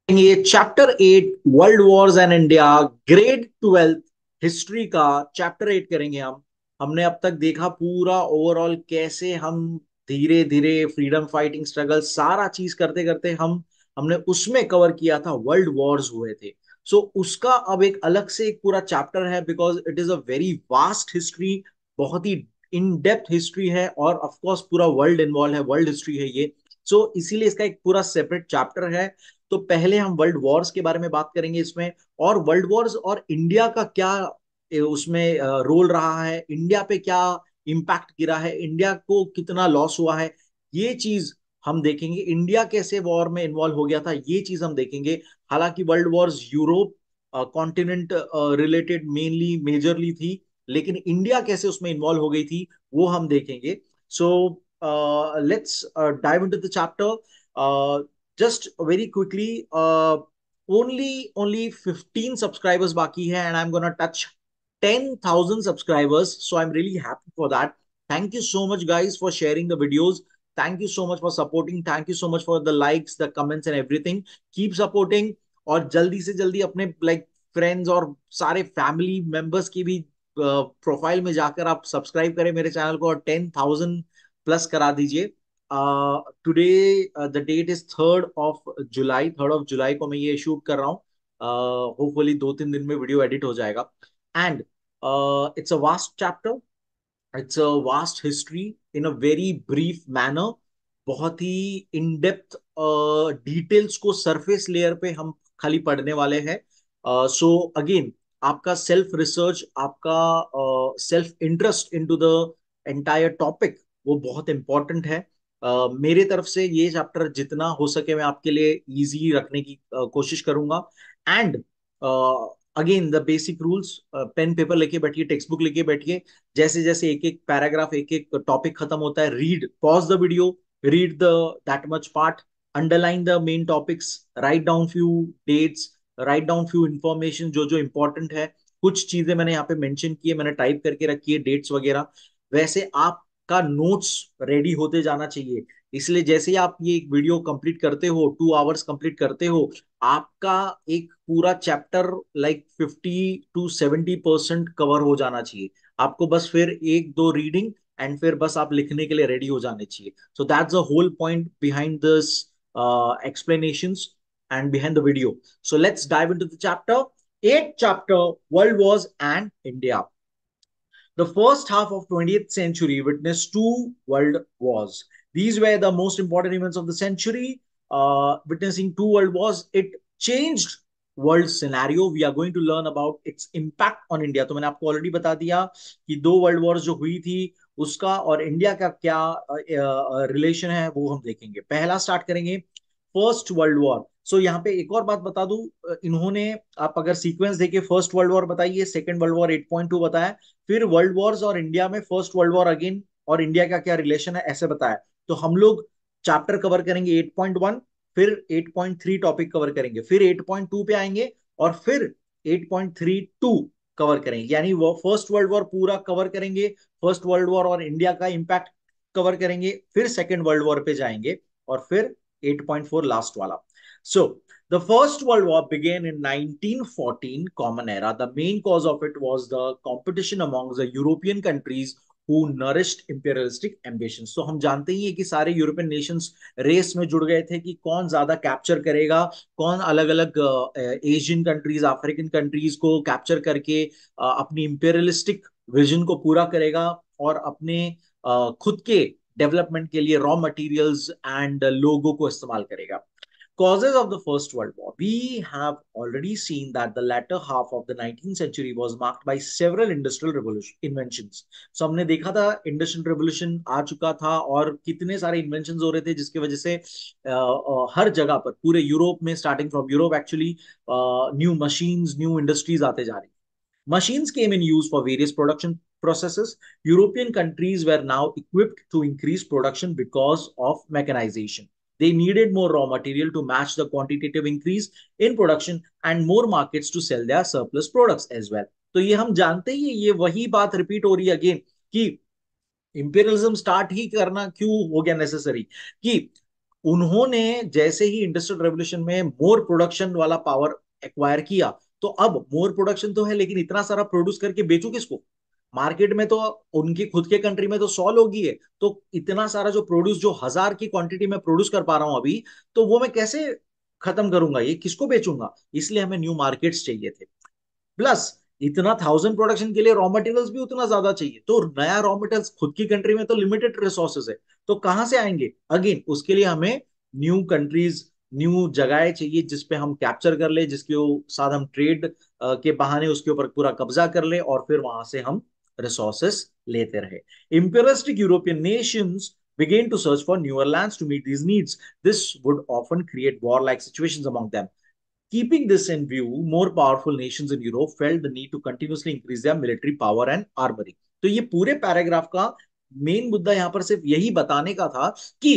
ये chapter 8 world wars and India grade 12 history का chapter 8 करेंगे हम। हमने अब तक देखा पूरा ओवरऑल कैसे हम धीरे धीरे फ्रीडम फाइटिंग स्ट्रगल सारा चीज करते करते हमने उसमें कवर किया था वर्ल्ड वॉर्स हुए थे। सो उसका अब एक अलग से एक पूरा चैप्टर है because it is a very vast history. बहुत ही इन डेप्थ हिस्ट्री है और ऑफ कोर्स पूरा वर्ल्ड इन्वॉल्व है, वर्ल्ड हिस्ट्री है ये। सो इसीलिए इसका एक पूरा सेपरेट चैप्टर है। तो पहले हम वर्ल्ड वॉर्स के बारे में बात करेंगे इसमें, और वर्ल्ड वॉर्स और इंडिया का क्या उसमें रोल रहा है, इंडिया पे क्या इम्पैक्ट गिरा है, इंडिया को कितना लॉस हुआ है, ये चीज हम देखेंगे। इंडिया कैसे वॉर में इन्वॉल्व हो गया था ये चीज हम देखेंगे। हालांकि world wars Europe continent related mainly majorly थी, लेकिन इंडिया कैसे उसमें इन्वॉल्व हो गई थी वो हम देखेंगे। So let's dive into the chapter. just very quickly, only 15 subscribers baki hai and I'm gonna touch 10,000 subscribers, so I'm really happy for that. Thank you so much guys for sharing the videos. Thank you so much for supporting. Thank you so much for the likes, the comments and everything. Keep supporting. और जल्दी से जल्दी अपने like friends और सारे family members की भी profile में जाकर आप सब्सक्राइब करें मेरे चैनल को और 10,000 प्लस करा दीजिए। Today the date is 3rd of July। 3rd of July को मैं ये शूट कर रहा हूँ। होपफुली 2-3 दिन में वीडियो एडिट हो जाएगा। And it's a vast chapter, it's a vast history in a very brief manner. बहुत ही इन डेप्थ डिटेल्स को सरफेस लेयर पे हम खाली पढ़ने वाले हैं। सो अगेन आपका सेल्फ रिसर्च, आपका self interest into the entire topic वो बहुत इंपॉर्टेंट है। मेरे तरफ से ये चैप्टर जितना हो सके मैं आपके लिए इजी रखने की कोशिश करूंगा। And again the basic rules, pen paper लेके बैठिए, टेक्स्ट बुक लेके बैठिए। जैसे जैसे एक एक पैराग्राफ, एक एक टॉपिक खत्म होता है, read, pause the video, read the that much part, underline the main topics, write down few dates, write down few information जो जो इंपॉर्टेंट है। कुछ चीजें मैंने यहाँ पे मेंशन की है, मैंने टाइप करके रखी है, डेट्स वगैरह। वैसे आपका नोट्स रेडी होते जाना चाहिए। इसलिए जैसे ही आप ये एक वीडियो कंप्लीट करते हो, 2 आवर्स कंप्लीट करते हो, आपका एक पूरा चैप्टर लाइक 50 to 70% कवर हो जाना चाहिए। आपको बस फिर एक दो रीडिंग एंड फिर बस आप लिखने के लिए रेडी हो जाने चाहिए। So that's the whole point behind this explanations and behind the video. So let's dive into the chapter 8, chapter World Wars and India. The first half of 20th century witnessed two world wars. These were the most important events of the century. Witnessing two world wars, it changed world scenario. We are going to learn about its impact on India. तो मैंने आपको already बता दिया कि दो world war जो हुई थी उसका और इंडिया का क्या रिलेशन है वो हम देखेंगे। पहला स्टार्ट करेंगे फर्स्ट वर्ल्ड वॉर। सो यहाँ पे एक और बात बता दूं, इन्होंने, आप अगर सीक्वेंस देखिए, फर्स्ट वर्ल्ड वॉर बताइए, सेकंड वर्ल्ड वॉर 8.2 बताया, फिर वर्ल्ड वॉर्स और इंडिया में फर्स्ट वर्ल्ड वॉर अगेन और इंडिया का क्या रिलेशन है ऐसे बताया। तो हम लोग चैप्टर कवर करेंगे 8.1, फिर 8.3 टॉपिक कवर करेंगे, फिर 8.2 पे आएंगे और फिर 8.32 कवर करेंगे। यानी वो फर्स्ट वर्ल्ड वॉर पूरा कवर करेंगे, फर्स्ट वर्ल्ड वॉर और इंडिया का इंपैक्ट कवर करेंगे, फिर सेकेंड वर्ल्ड वॉर पे जाएंगे और फिर 8.4 लास्ट वाला। सो the First World War began in 1914 Common Era. The main cause of it was the competition among the European countries who nourished imperialistic ambitions. तो हम जानते ही हैं कि सारे यूरोपियन नेशंस रेस में जुड़ गए थे कि कौन ज्यादा कैप्चर करेगा, कौन अलग अलग एशियन कंट्रीज, अफ्रीकन कंट्रीज को कैप्चर करके अपनी इंपेरियलिस्टिक विजन को पूरा करेगा और अपने खुद के डेवलपमेंट के लिए रॉ मटेरियल्स एंड लोगों को इस्तेमाल करेगा। Causes of the First World War. We have already seen that the latter half of the 19th century was marked by several industrial revolution inventions. So हमने देखा था इंडस्ट्रियल रेवोल्यूशन आ चुका था और कितने सारे इन्वेंशन हो रहे थे जिसकी वजह से हर जगह पर पूरे यूरोप में, starting from Europe actually, new machines, new industries आते जा रही। Machines came in use for various production processes. European countries were now equipped to increase production because of mechanization. They needed more raw material to match the quantitative increase in production and more markets to sell their surplus products as well. तो ये हम जानते ही, ये वही बात repeat हो रही है अगेन कि इंपीरियलिज्म स्टार्ट ही करना क्यों हो गया नेसेसरी, कि उन्होंने जैसे ही इंडस्ट्रियल रेवोल्यूशन में मोर प्रोडक्शन वाला पावर एक्वायर किया, तो अब मोर प्रोडक्शन तो है, लेकिन इतना सारा प्रोड्यूस करके बेचू किसको? मार्केट में तो उनकी खुद के कंट्री में तो 100 लोग ही है, तो इतना सारा जो प्रोड्यूस, जो 1000 की क्वांटिटी में प्रोड्यूस कर पा रहा हूं अभी, तो वो मैं कैसे खत्म करूंगा? ये किसको बेचूंगा? इसलिए हमें न्यू मार्केट्स चाहिए थे। प्लस इतना 1000 प्रोडक्शन के लिए रॉ मटेरियल्स भी उतना ज्यादा चाहिए, तो नया रॉ मटेरियल्स खुद की कंट्री में तो लिमिटेड रिसोर्सेज है, तो कहां से आएंगे? अगेन उसके लिए हमें न्यू कंट्रीज, न्यू जगह चाहिए जिसपे हम कैप्चर कर ले, जिसके साथ हम ट्रेड के बहाने उसके ऊपर पूरा कब्जा कर ले, और फिर वहां से हम रिसोर्सेस लेते रहे। Imperialistic European nations began to search for newer lands to meet these needs. This would often create war-like situations among them. Keeping this in view, more powerful nations in Europe felt the need to continuously increase their military power and armory. तो ये पूरे paragraph का main मुद्दा यहां पर सिर्फ यही बताने का था कि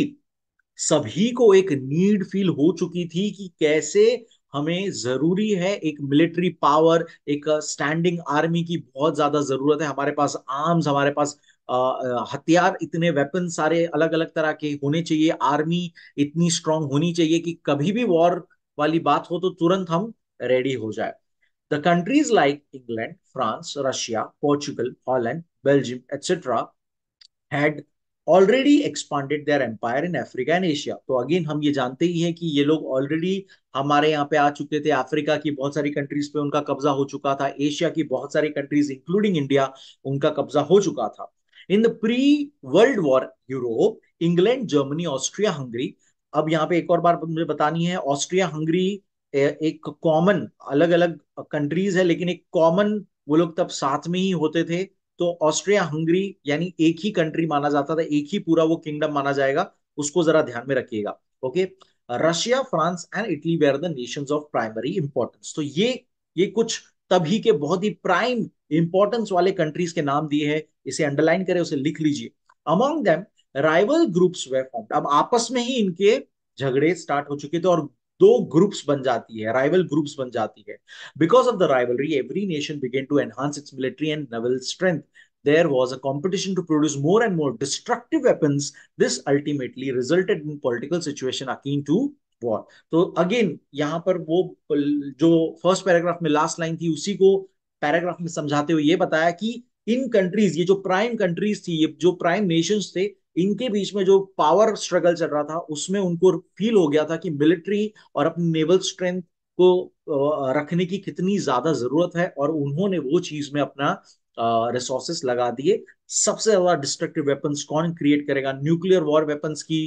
सभी को एक नीड फील हो चुकी थी कि कैसे हमें जरूरी है एक मिलिट्री पावर, एक स्टैंडिंग आर्मी की बहुत ज्यादा जरूरत है। हमारे पास आर्म्स, हमारे पास हथियार, इतने वेपन सारे अलग अलग तरह के होने चाहिए, आर्मी इतनी स्ट्रांग होनी चाहिए कि कभी भी वॉर वाली बात हो तो तुरंत हम रेडी हो जाए। The countries like England, France, Russia, Portugal, Holland, Belgium etcetera had already expanded their empire in Africa and Asia। तो अगेन हम ये जानते ही हैं कि ये लोग ऑलरेडी हमारे यहाँ पे आ चुके थे। अफ्रीका की बहुत सारी कंट्रीज पे उनका कब्जा हो चुका था, एशिया की बहुत सारी कंट्रीज इंक्लूडिंग इंडिया उनका कब्जा हो चुका था। In the pre world war Europe, England, Germany, Austria, Hungary. अब यहाँ पे एक और बार मुझे बतानी है, ऑस्ट्रिया हंगरी एक कॉमन, अलग अलग कंट्रीज है लेकिन एक कॉमन, वो लोग तब साथ में ही होते थे। तो ऑस्ट्रिया हंगरी यानी एक ही कंट्री माना जाता था, एक ही पूरा वो किंगडम माना जाएगा, उसको जरा ध्यान में रखिएगा। Okay. Russia, France and Italy were the nations of primary importance. तो ये कुछ तभी के बहुत ही प्राइम इंपॉर्टेंस वाले कंट्रीज के नाम दिए हैं, इसे अंडरलाइन करें, उसे लिख लीजिए। Among them rival groups they formed. अब आपस में ही इनके झगड़े स्टार्ट हो चुके थे और दो ग्रुप्स बन जाती है, राइवल ग्रुप्स बन जाती है। Because of the rivalry, every nation began to enhance its military and naval strength. There was a competition to produce more and more destructive weapons. This ultimately resulted in political situation akin to war. तो again यहाँ पर वो जो first paragraph में last line थी, उसी को paragraph में समझाते हुए ये बताया कि इन कंट्रीज, ये जो प्राइम कंट्रीज थी, ये जो प्राइम नेशंस थे, इनके बीच में जो पावर स्ट्रगल चल रहा था, उसमें उनको फील हो गया था कि मिलिट्री और अपनी नेवल स्ट्रेंथ को रखने की कितनी ज्यादा जरूरत है, और उन्होंने वो चीज में अपना रिसोर्सेस लगा दिए। सबसे ज्यादा डिस्ट्रक्टिव वेपन्स कौन क्रिएट करेगा? न्यूक्लियर वॉर वेपन्स की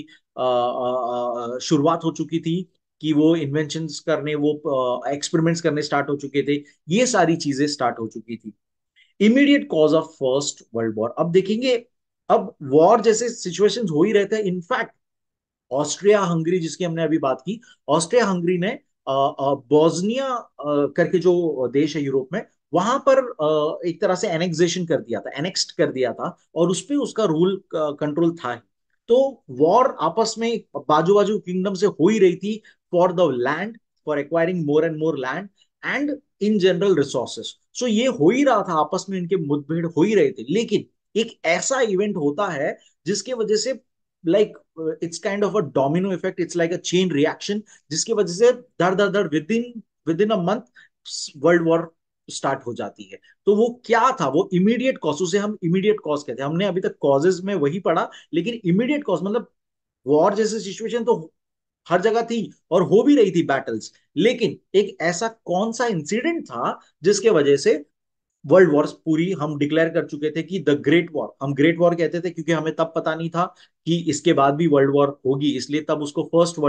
शुरुआत हो चुकी थी, कि वो इन्वेंशंस करने, वो एक्सपेरिमेंट्स करने स्टार्ट हो चुके थे, ये सारी चीजें स्टार्ट हो चुकी थी। Immediate cause of first world war, अब देखेंगे, अब वॉर जैसे सिचुएशंस हो ही रहते हैं। इनफैक्ट ऑस्ट्रिया हंगरी जिसकी हमने अभी बात की, ऑस्ट्रिया हंगरी ने बोस्निया करके जो देश है यूरोप में, वहां पर एक तरह से एनेक्सेशन कर दिया था, एनेक्स्ड कर दिया था, और उस पे उसका रूल कंट्रोल था ही। तो वॉर आपस में बाजू बाजू किंगडम से हो ही रही थी, for the land, for acquiring more and more land and in general resources. So ये हो ही रहा था, आपस में इनके मुठभेड़ हो ही रहे थे, लेकिन एक ऐसा इवेंट होता है जिसकी वजह से, like, it's kind of a domino effect, it's like a chain reaction, जिसकी वजह से धड़ धड़ धड़ within a month world war start हो जाती है। तो वो क्या था? वो इमीडिएट कॉज, उसे हम इमीडिएट कॉज कहते हैं। हमने अभी तक कॉजेज में वही पढ़ा, लेकिन इमीडिएट कॉज मतलब वॉर जैसी सिचुएशन तो हर जगह थी और हो भी रही थी बैटल्स, लेकिन एक ऐसा कौन सा इंसिडेंट था जिसके वजह से वर्ल्ड वॉर पूरी हम डिक्लेयर कर चुके थे कि द ग्रेट वॉर, हम ग्रेट वॉर कहते थे क्योंकि हमें तब पता नहीं था कि इसके बाद भी वर्ल्ड वॉर होगी, इसलिए तब उसको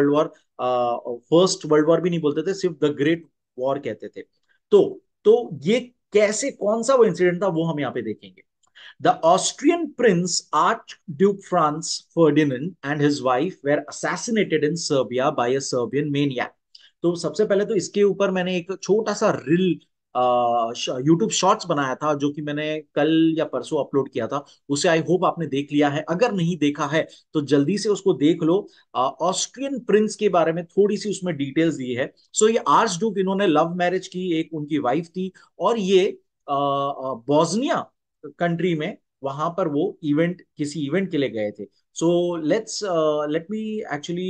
फर्स्ट वर्ल्ड वॉर भी नहीं बोलते थे, सिर्फ द ग्रेट वॉर कहते थे। तो ये कैसे, कौन सा वो इंसिडेंट था, वो हम यहाँ पे देखेंगे। The Austrian prince Archduke Franz Ferdinand and his wife were assassinated in Serbia by a Serbian maniac। तो सबसे पहले तो इसके ऊपर मैंने एक छोटा सा रील यूट्यूब शॉर्ट्स बनाया था, जो कि मैंने कल या परसों अपलोड किया था। उसे आई होप आपने देख लिया है, अगर नहीं देखा है तो जल्दी से उसको देख लो। ऑस्ट्रियन प्रिंस के बारे में थोड़ी सी उसमें डिटेल्स दी है। सो ये आर्च डूक, इन्होंने लव मैरिज की, एक उनकी वाइफ थी, और ये बोस्निया कंट्री में, वहां पर वो इवेंट, किसी इवेंट के लिए गए थे। So let me actually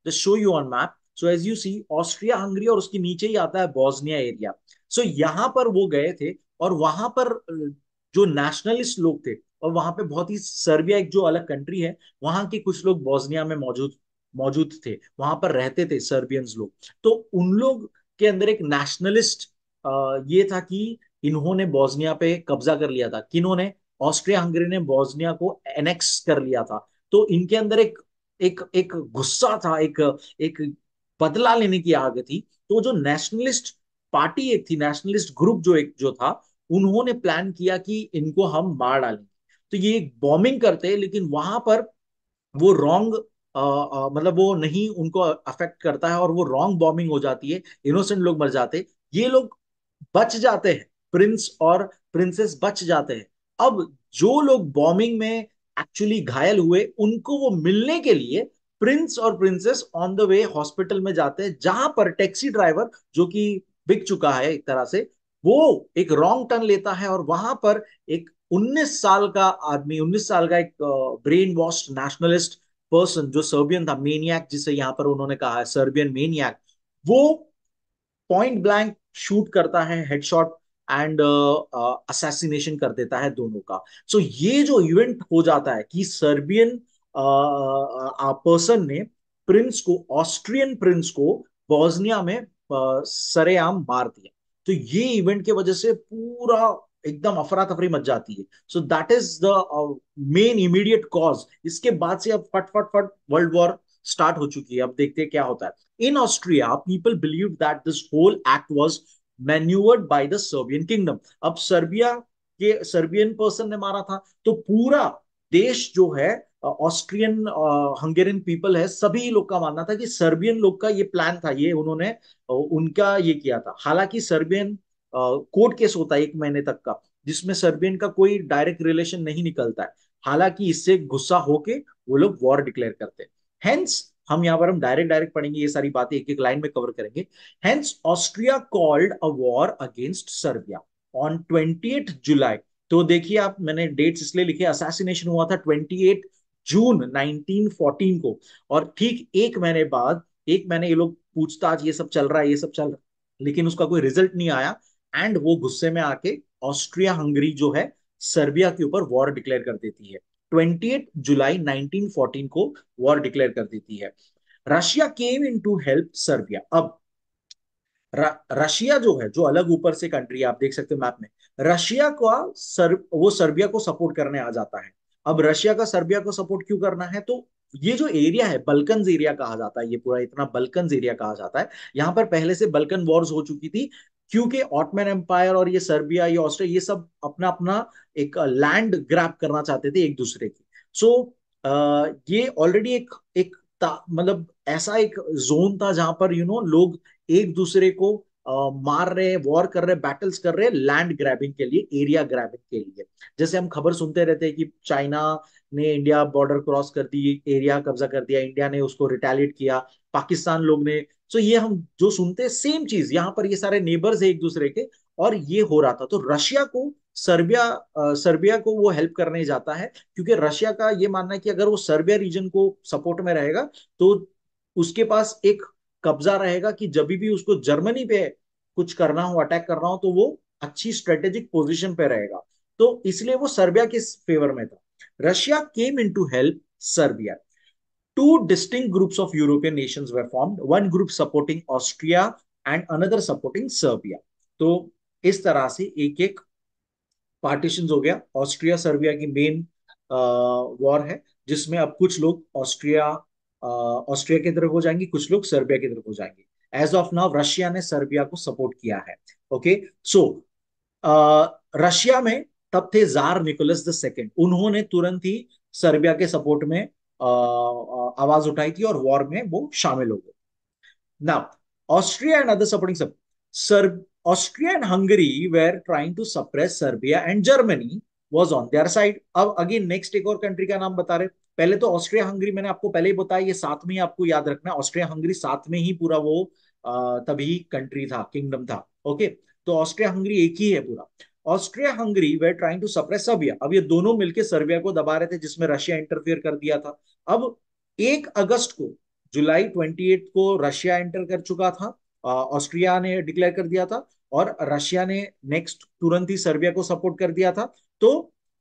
just show you on map. So as you see Austria Hungary और उसके नीचे ही आता है बॉस्निया एरिया। सो यहाँ पर वो गए थे और वहां पर जो नेशनलिस्ट लोग थे, और वहां पे बहुत ही, सर्बिया एक जो अलग कंट्री है, वहां के कुछ लोग बॉस्निया में मौजूद मौजूद थे, वहां पर रहते थे सर्बियंस लोग। तो उन लोग के अंदर एक नेशनलिस्ट ये था कि इन्होंने बॉस्निया पे कब्जा कर लिया था। किन्होंने? ऑस्ट्रिया हंगरी ने बॉस्निया को एनेक्स कर लिया था। तो इनके अंदर एक एक एक गुस्सा था, एक एक बदला लेने की आग थी। तो जो नेशनलिस्ट पार्टी एक थी, नेशनलिस्ट ग्रुप जो एक जो था, उन्होंने प्लान किया कि इनको हम मार डालेंगे। तो ये एक बॉम्बिंग करते हैं, लेकिन वहां पर वो रॉन्ग, मतलब वो नहीं उनको अफेक्ट करता है, और वो रॉन्ग बॉम्बिंग हो जाती है, इनोसेंट लोग मर जाते हैं। ये लोग बच जाते हैं, प्रिंस और प्रिंसेस बच जाते हैं। अब जो लोग बॉम्बिंग में एक्चुअली घायल हुए, उनको वो मिलने के लिए प्रिंस और princess on the way hospital में जाते हैं, जहां पर टैक्सी ड्राइवर, जो कि बिक चुका है एक तरह से, वो एक रॉन्ग टर्न लेता है, और वहां पर एक 19 साल का आदमी, 19 साल का एक ब्रेन वॉश नेशनलिस्ट पर्सन, जो सर्बियन था, मेनियक जिसे यहाँ पर उन्होंने कहा है, सर्बियन मेनियक, वो पॉइंट ब्लैंक शूट करता है, हेडशॉट एंड असैसिनेशन कर देता है दोनों का। सो ये जो इवेंट हो जाता है कि सर्बियन पर्सन ने प्रिंस को, ऑस्ट्रियन प्रिंस को बॉस्निया में सरेआम मार दिया। तो ये इवेंट की वजह से पूरा एकदम अफरा तफरी मच जाती है। So that is the main immediate cause. इसके बाद से अब फट फट फट वर्ल्ड वॉर स्टार्ट हो चुकी है। अब देखते हैं क्या होता है। In Austria, people believed that this whole act was maneuvered by the Serbian kingdom. अब सर्बिया के सर्बियन पर्सन ने मारा था, तो पूरा देश जो है, ऑस्ट्रियन हंगेरियन पीपल है, सभी लोग का मानना था कि सर्बियन लोग का ये प्लान था, ये उन्होंने उनका ये किया था। हालांकि सर्बियन कोर्ट केस होता है 1 महीने तक का, जिसमें सर्बियन का कोई डायरेक्ट रिलेशन नहीं निकलता है। हालांकि इससे गुस्सा होके वो लोग वॉर डिक्लेयर करते हैं। हेंस हम यहाँ पर हम डायरेक्ट डायरेक्ट पढ़ेंगे, ये सारी बातें एक एक लाइन में कवर करेंगे। Hence Austria called a war against Serbia on 28 July. तो देखिए आप, मैंने डेट्स इसलिए लिखे, असैसिनेशन हुआ था 28 जून 1914 को, और ठीक 1 महीने बाद, 1 महीने ये लोग पूछताछ, ये सब चल रहा है, ये सब चल रहा है, लेकिन उसका कोई रिजल्ट नहीं आया। एंड वो गुस्से में आके ऑस्ट्रिया हंगरी जो है, सर्बिया के ऊपर वॉर डिक्लेयर कर देती है। 28 जुलाई 1914 को वॉर डिक्लेयर कर देती है। Russia came in to help Serbia. अब रशिया जो है, जो अलग ऊपर से कंट्री है, आप देख सकते हो मैप में, रशिया का वो सर्बिया को सपोर्ट करने आ जाता है। अब रशिया का सर्बिया को सपोर्ट क्यों करना है? तो ये जो एरिया है, बल्कन्स एरिया कहा जाता है, ये पूरा इतना बल्कन्स एरिया कहा जाता है। यहाँ पर पहले से बल्कन वॉर्स हो चुकी थी, क्योंकि ऑटमन एम्पायर और ये सर्बिया, ये ऑस्ट्रिया, ये सब अपना अपना एक लैंड ग्रैब करना चाहते थे एक दूसरे की। सो ये ऑलरेडी एक एक मतलब ऐसा एक जोन था जहां पर लोग एक दूसरे को मार रहे, वॉर कर रहे, बैटल्स कर रहे, लैंड ग्रैबिंग के लिए, एरिया ग्रैबिंग के लिए। जैसे हम खबर सुनते रहते हैं कि चाइना ने इंडिया बॉर्डर क्रॉस कर दी, एरिया कब्जा कर दिया, इंडिया ने उसको रिटेलिएट किया, पाकिस्तान लोग ने। सो ये हम जो सुनते हैं, सेम चीज यहाँ पर, ये सारे नेबर्स है एक दूसरे के, और ये हो रहा था। तो रशिया को सर्बिया को वो हेल्प करने जाता है, क्योंकि रशिया का ये मानना है कि अगर वो सर्बिया रीजन को सपोर्ट में रहेगा, तो उसके पास एक कब्जा रहेगा कि जब भी उसको जर्मनी पे कुछ करना हो, अटैक करना हो, तो वो अच्छी स्ट्रेटेजिक पोजीशन पे रहेगा। तो इसलिए वो सर्बिया के फेवर में था। Russia came in to help Serbia. Two distinct groups of European nations were formed, one group supporting Austria and another supporting Serbia. तो इस तरह से एक एक पार्टीशन हो गया। ऑस्ट्रिया सर्बिया की मेन वॉर है, जिसमें अब कुछ लोग ऑस्ट्रिया की तरफ हो जाएंगे, कुछ लोग सर्बिया की तरफ हो जाएंगे। एज ऑफ नाउ रशिया ने सर्बिया को सपोर्ट किया है। ओके, सो रशिया में तब थे जार निकोलस द सेकेंड। उन्होंने तुरंत ही सर्बिया के सपोर्ट में आवाज उठाई थी, और वॉर में वो शामिल हो गए। Now, Austria and other supporting Austria and Hungary were trying to suppress Serbia, and Germany was on their side. अब अगेन नेक्स्ट एक और कंट्री का नाम बता रहे। पहले तो ऑस्ट्रिया हंगरी मैंने आपको पहले ही बताया, ये साथ में ही आपको याद रखना है, ऑस्ट्रिया हंगरी साथ में ही पूरा वो तभी कंट्री था, किंगडम था। ओके, तो ऑस्ट्रिया हंगरी एक ही है पूरा। Austria Hungary were trying to suppress Serbia. अब ये दोनों मिलकर सर्बिया को दबा रहे थे, जिसमें रशिया इंटरफियर कर दिया था। अब 1 अगस्त को जुलाई 28 को रशिया एंटर कर चुका था, ऑस्ट्रिया ने डिक्लेयर कर दिया था, और रशिया ने नेक्स्ट तुरंत ही सर्बिया को सपोर्ट कर दिया था। तो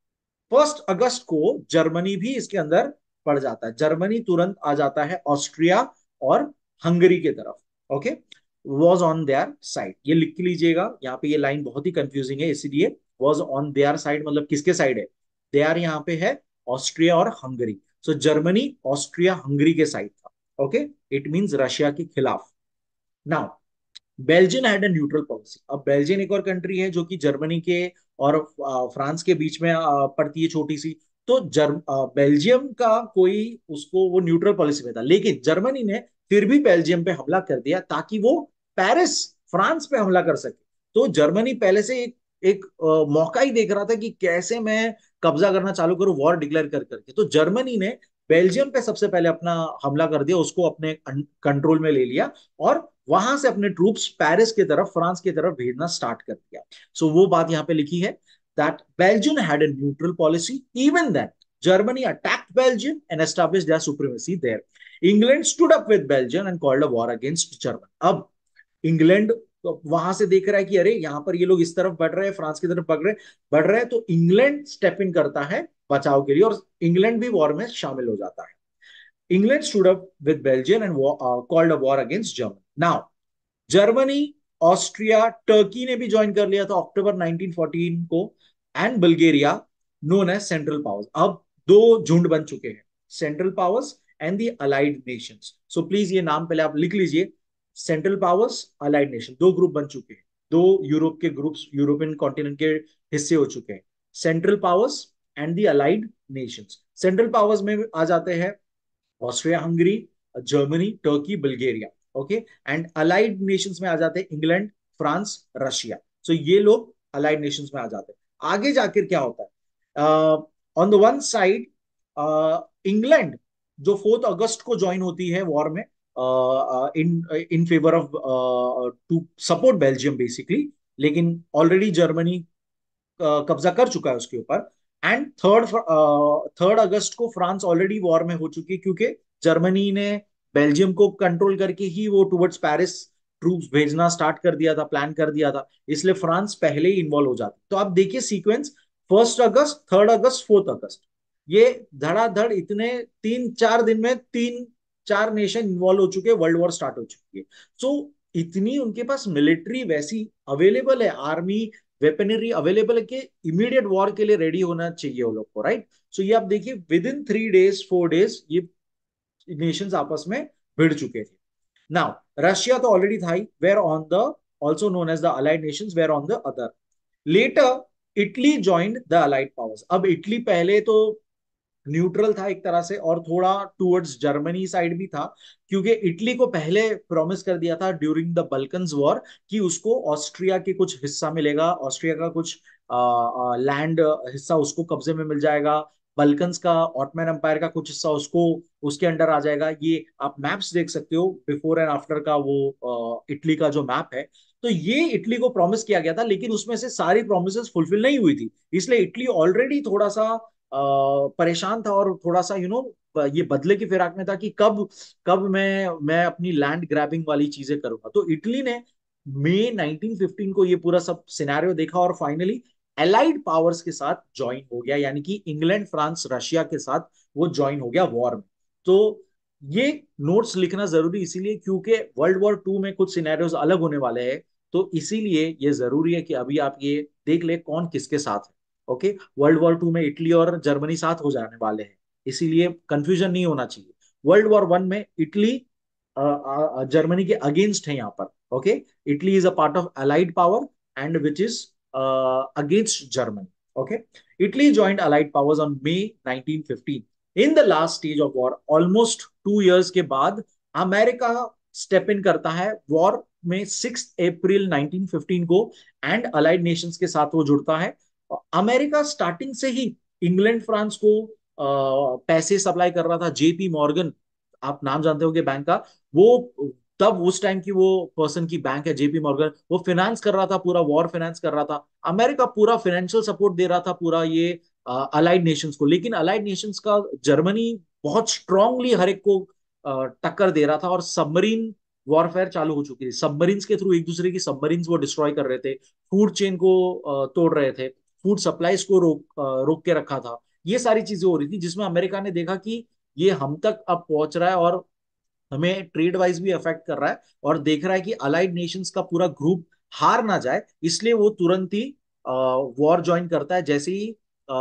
1 अगस्त को जर्मनी भी इसके अंदर पड़ जाता है, जर्मनी तुरंत आ जाता है ऑस्ट्रिया और हंगरी के तरफ। Okay, was on their side, ये लिख के लीजिएगा, यहाँ पे ये लाइन बहुत ही कंफ्यूजिंग है, इसीलिए वॉज ऑन देयर साइड मतलब किसके साइड है, दे आर यहाँ पे है ऑस्ट्रिया और Hungary. So Germany Austria Hungary के साइड था। ओके, इट मींस रशिया के खिलाफ। Now Belgium had a neutral policy. अब बेल्जियम एक और कंट्री है जो कि जर्मनी के और फ्रांस के बीच में पड़ती है, छोटी सी। तो बेल्जियम का कोई उसको वो न्यूट्रल पॉलिसी में था, लेकिन जर्मनी ने फिर भी बेल्जियम पे हमला कर दिया ताकि वो पेरिस फ्रांस पे हमला कर सके। तो जर्मनी पहले से एक मौका ही देख रहा था कि कैसे मैं कब्जा करना चालू करूं वॉर डिक्लेयर कर करके। तो जर्मनी ने बेल्जियम पे सबसे पहले अपना हमला कर दिया, उसको अपने कंट्रोल में ले लिया, और वहां से अपने ट्रूप्स पेरिस की तरफ, फ्रांस की तरफ भेजना स्टार्ट कर दिया। सो वो बात यहां पे लिखी है that Belgium had a neutral policy even then Germany attacked Belgium and established their supremacy there. England stood up with Belgium and called a war against Germany. अब इंग्लैंड वहां से देख रहा है कि अरे यहाँ पर ये लोग इस तरफ बढ़ रहे हैं, फ्रांस की तरफ बढ़ रहे हैं, तो इंग्लैंड स्टेप इन करता है बचाव के लिए, और इंग्लैंड भी वॉर में शामिल हो जाता है। England stood up with Belgium and called a war against Germany. Now Germany, Austria, Turkey ने भी ज्वाइन कर लिया था अक्टूबर 1914 को, and Bulgaria, known as central powers. अब दो झुंड बन चुके हैं, central powers and the allied nations. So please ये नाम पहले आप लिख लीजिए, सेंट्रल पावर्स, अलाइड नेशन, दो ग्रुप बन चुके हैं, दो यूरोप के ग्रुप्स यूरोपियन कॉन्टिनेंट के हिस्से हो चुके हैं, central powers and the allied nations. Central powers में आ जाते हैं Austria Hungary, Germany, Turkey, Bulgaria. Okay, and allied nations में आ जाते हैं इंग्लैंड, फ्रांस, रशिया। सो ये लोग अलाइड नेशंस में आ जाते हैं। आगे जाकर क्या होता है, on the one side England जो 4 अगस्त को ज्वाइन होती है वॉर में, in in favour of to support Belgium basically, लेकिन ऑलरेडी जर्मनी कब्जा कर चुका है उसके ऊपर। एंड थर्ड अगस्त को फ्रांस ऑलरेडी वॉर में हो चुकी है, क्योंकि जर्मनी ने बेल्जियम को कंट्रोल करके ही वो टुवर्ड्स पेरिस ट्रूप्स भेजना स्टार्ट कर दिया था, प्लान कर दिया था, इसलिए फ्रांस पहले ही इन्वॉल्व हो जाती। तो आप देखिए सीक्वेंस, 1 अगस्त, 3 अगस्त, 4 अगस्त, ये धड़ाधड़ इतने 3-4 दिन में 3-4 नेशन इन्वॉल्व हो चुके हैं, वर्ल्ड वॉर स्टार्ट हो चुकी है। सो इतनी उनके पास मिलिट्री वैसी अवेलेबल है, आर्मी वेपनरी अवेलेबल है कि इमीडिएट वॉर के लिए रेडी होना चाहिए वो लोग को, राइट। सो ये आप देखिए विद इन 3 डेज 4 डेज ये नेशंस आपस में भिड़ चुके थे। नाउ रशिया तो ऑलरेडी था ही, were on the also known as the allied nations, were on the other. Later Italy joined the allied powers. अब इटली पहले तो न्यूट्रल था एक तरह से, और थोड़ा टूवर्ड्स जर्मनी साइड भी था, क्योंकि इटली को पहले प्रॉमिस कर दिया था ड्यूरिंग द बल्कन्स वॉर कि उसको ऑस्ट्रिया के कुछ हिस्सा मिलेगा, ऑस्ट्रिया का कुछ लैंड हिस्सा उसको कब्जे में मिल जाएगा, बल्कन्स का ऑटमैन एम्पायर का कुछ हिस्सा उसको उसके अंडर आ जाएगा। ये आप मैप्स देख सकते हो बिफोर एंड आफ्टर का, वो इटली का जो मैप है। तो ये इटली को प्रॉमिस किया गया था, लेकिन उसमें से सारी प्रोमिस फुलफिल नहीं हुई थी, इसलिए इटली ऑलरेडी थोड़ा सा परेशान था, और थोड़ा सा ये बदले की फिराक में था कि कब कब मैं अपनी लैंड ग्रैबिंग वाली चीजें करूंगा। तो इटली ने मई 1915 को ये पूरा सब सिनेरियो देखा, और फाइनली एलाइड पावर्स के साथ ज्वाइन हो गया, यानी कि इंग्लैंड, फ्रांस, रशिया के साथ वो ज्वाइन हो गया वॉर में। तो ये नोट्स लिखना जरूरी इसीलिए क्योंकि वर्ल्ड वॉर 2 में कुछ सिनेरियोज अलग होने वाले हैं, तो इसीलिए ये जरूरी है कि अभी आप ये देख ले कौन किसके साथ है। ओके, वर्ल्ड वॉर 2 में इटली और जर्मनी साथ हो जाने वाले हैं, इसीलिए कंफ्यूजन नहीं होना चाहिए। वर्ल्ड वॉर 1 में इटली जर्मनी के अगेंस्ट है यहाँ पर। Okay, Italy is a part of allied power and which is against Germany. Okay, Italy joint allied powers on May 1915। In the last stage of war, almost 2 years के बाद, America step in करता है war में 6 अप्रैल 1915 को, and allied Nations के साथ वो जुड़ता है। अमेरिका स्टार्टिंग से ही इंग्लैंड, फ्रांस को पैसे सप्लाई कर रहा था। जेपी मॉर्गन, आप नाम जानते हो कि बैंक का, वो तब उस टाइम की वो पर्सन की बैंक है जेपी मॉर्गन, वो फाइनेंस कर रहा था, पूरा वॉर फाइनेंस कर रहा था। अमेरिका पूरा फाइनेंशियल सपोर्ट दे रहा था पूरा ये अलाइड नेशंस को, लेकिन अलाइड नेशंस का जर्मनी बहुत स्ट्रांगली हर एक को टक्कर दे रहा था और सबमरीन वॉरफेयर चालू हो चुकी थी। सबमरीन्स के थ्रू एक दूसरे की सबमरीन्स वो डिस्ट्रॉय कर रहे थे, फूड चेन को तोड़ रहे थे, फूड सप्लाईज को रोक के रखा था। ये सारी चीजें हो रही थी जिसमें अमेरिका ने देखा कि ये हम तक अब पहुंच रहा है और हमें ट्रेड वाइज भी अफेक्ट कर रहा है, और देख रहा है कि अलाइड नेशंस का पूरा ग्रुप हार ना जाए, इसलिए वो तुरंत ही वॉर ज्वाइन करता है जैसे ही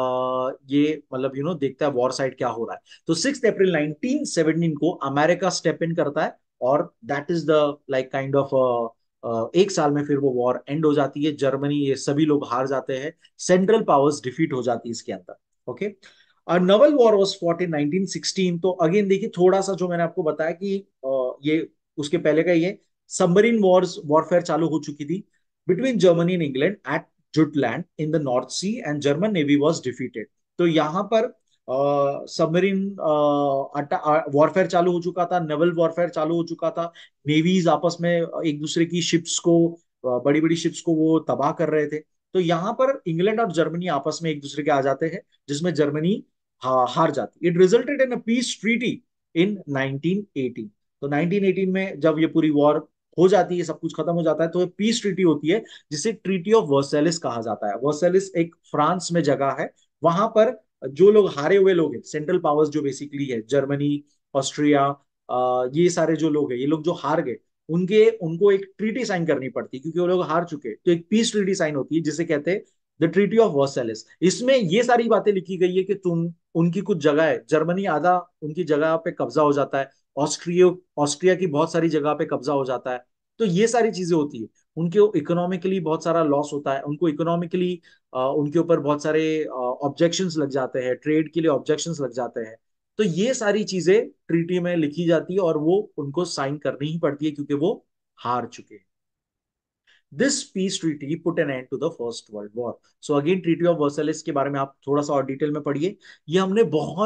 ये मतलब देखता है वॉर साइड क्या हो रहा है। तो 6 अप्रैल 1917 को अमेरिका स्टेप इन करता है, और that is the like kind of एक साल में फिर वो वॉर एंड हो जाती है। जर्मनी ये सभी लोग हार जाते हैं, सेंट्रल पावर्स डिफीट हो जाती है इसके अंदर। Okay, naval war was fought in 1916। तो अगेन देखिए थोड़ा सा जो मैंने आपको बताया कि ये उसके पहले का ये सबमरीन वॉर्स वॉरफेयर चालू हो चुकी थी between Germany and England at Jutland in the North Sea, and German navy was defeated. तो यहाँ पर सबमरीन वॉरफेयर चालू हो चुका था, नेवल वॉरफेयर चालू हो चुका था। नेवीज आपस में एक दूसरे की शिप्स को, बड़ी बड़ी शिप्स को वो तबाह कर रहे थे। तो यहाँ पर इंग्लैंड और जर्मनी आपस में एक दूसरे के आ जाते हैं, जिसमें जर्मनी हार जाती। It resulted in a peace treaty in 1918। तो 1918 में जब ये पूरी वॉर हो जाती है, सब कुछ खत्म हो जाता है, तो पीस ट्रीटी होती है जिसे ट्रीटी ऑफ वर्सेलिस कहा जाता है। वर्सेलिस एक फ्रांस में जगह है। वहां पर जो लोग हारे हुए लोग हैं, सेंट्रल पावर्स जो बेसिकली है जर्मनी, ऑस्ट्रिया, ये सारे जो लोग हैं, ये लोग जो हार गए, उनके उनको एक ट्रीटी साइन करनी पड़ती है क्योंकि वो लोग हार चुके हैं। तो एक पीस ट्रीटी साइन होती है जिसे कहते हैं द ट्रीटी ऑफ वर्सेलिस। इसमें ये सारी बातें लिखी गई है कि तुम उनकी कुछ जगह है, जर्मनी आधा उनकी जगह पे कब्जा हो जाता है, ऑस्ट्रिया ऑस्ट्रिया की बहुत सारी जगह पे कब्जा हो जाता है। तो ये सारी चीजें होती है। उनके इकोनॉमिकली बहुत सारा लॉस होता है, उनको इकोनॉमिकली उनके ऊपर बहुत सारे ऑब्जेक्शंस लग जाते हैं, ट्रेड के लिए ऑब्जेक्शंस लग जाते हैं। तो ये सारी चीजें ट्रीटी में लिखी जाती है और वो उनको साइन करनी ही पड़ती है क्योंकि वो हार चुके हैं। This peace treaty put an end to the first world war. So again treaty of Versailles के बारे में आप थोड़ा सा और डिटेल में पढ़िए। ये हमने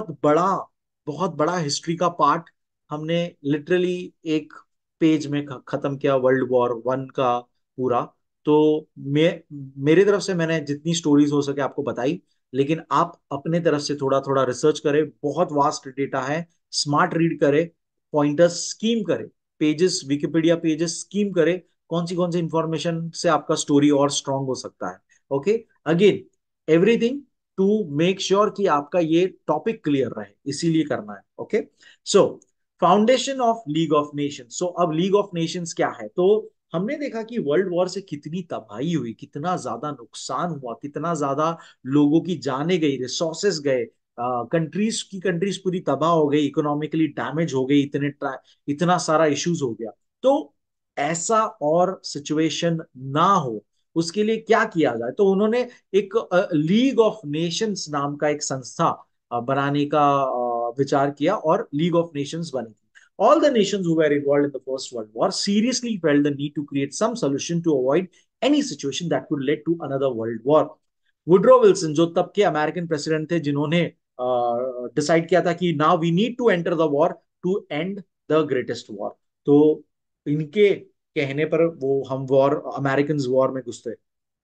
बहुत बड़ा हिस्ट्री का पार्ट हमने लिटरली एक पेज में खत्म किया, वर्ल्ड वॉर वन का पूरा। तो मेरे तरफ से मैंने जितनी स्टोरीज हो सके आपको बताई, लेकिन आप अपने तरफ से थोड़ा थोड़ा रिसर्च करें। बहुत वास्ट डेटा है, स्मार्ट रीड करें, पॉइंटर्स स्कीम करें, पेजेस विकिपीडिया पेजेस स्कीम करें, कौन सी इंफॉर्मेशन से आपका स्टोरी और स्ट्रांग हो सकता है। Okay, again everything to make sure कि आपका ये टॉपिक क्लियर रहे, इसीलिए करना है। Okay, so foundation of League of Nations. So अब लीग ऑफ नेशंस क्या है? तो हमने देखा कि वर्ल्ड वॉर से कितनी तबाही हुई, कितना ज्यादा नुकसान हुआ, कितना ज्यादा लोगों की जाने गई, रिसोर्सेस गए, कंट्रीज पूरी तबाह हो गई, इकोनॉमिकली डैमेज हो गई, इतना सारा इश्यूज हो गया। तो ऐसा और सिचुएशन ना हो उसके लिए क्या किया जाए? तो उन्होंने एक लीग ऑफ नेशंस नाम का एक संस्था बनाने का विचार किया और लीग ऑफ नेशंस बनी थी। All the nations who were involved in the First World War seriously felt the need to create some solution to avoid any situation that could lead to another world war. Woodrow Wilson जो तब के American president थे, जिन्होंने decide किया था कि now we need to enter the war to end the greatest war. तो इनके कहने पर वो हम वॉर, अमेरिकन वॉर में घुसते।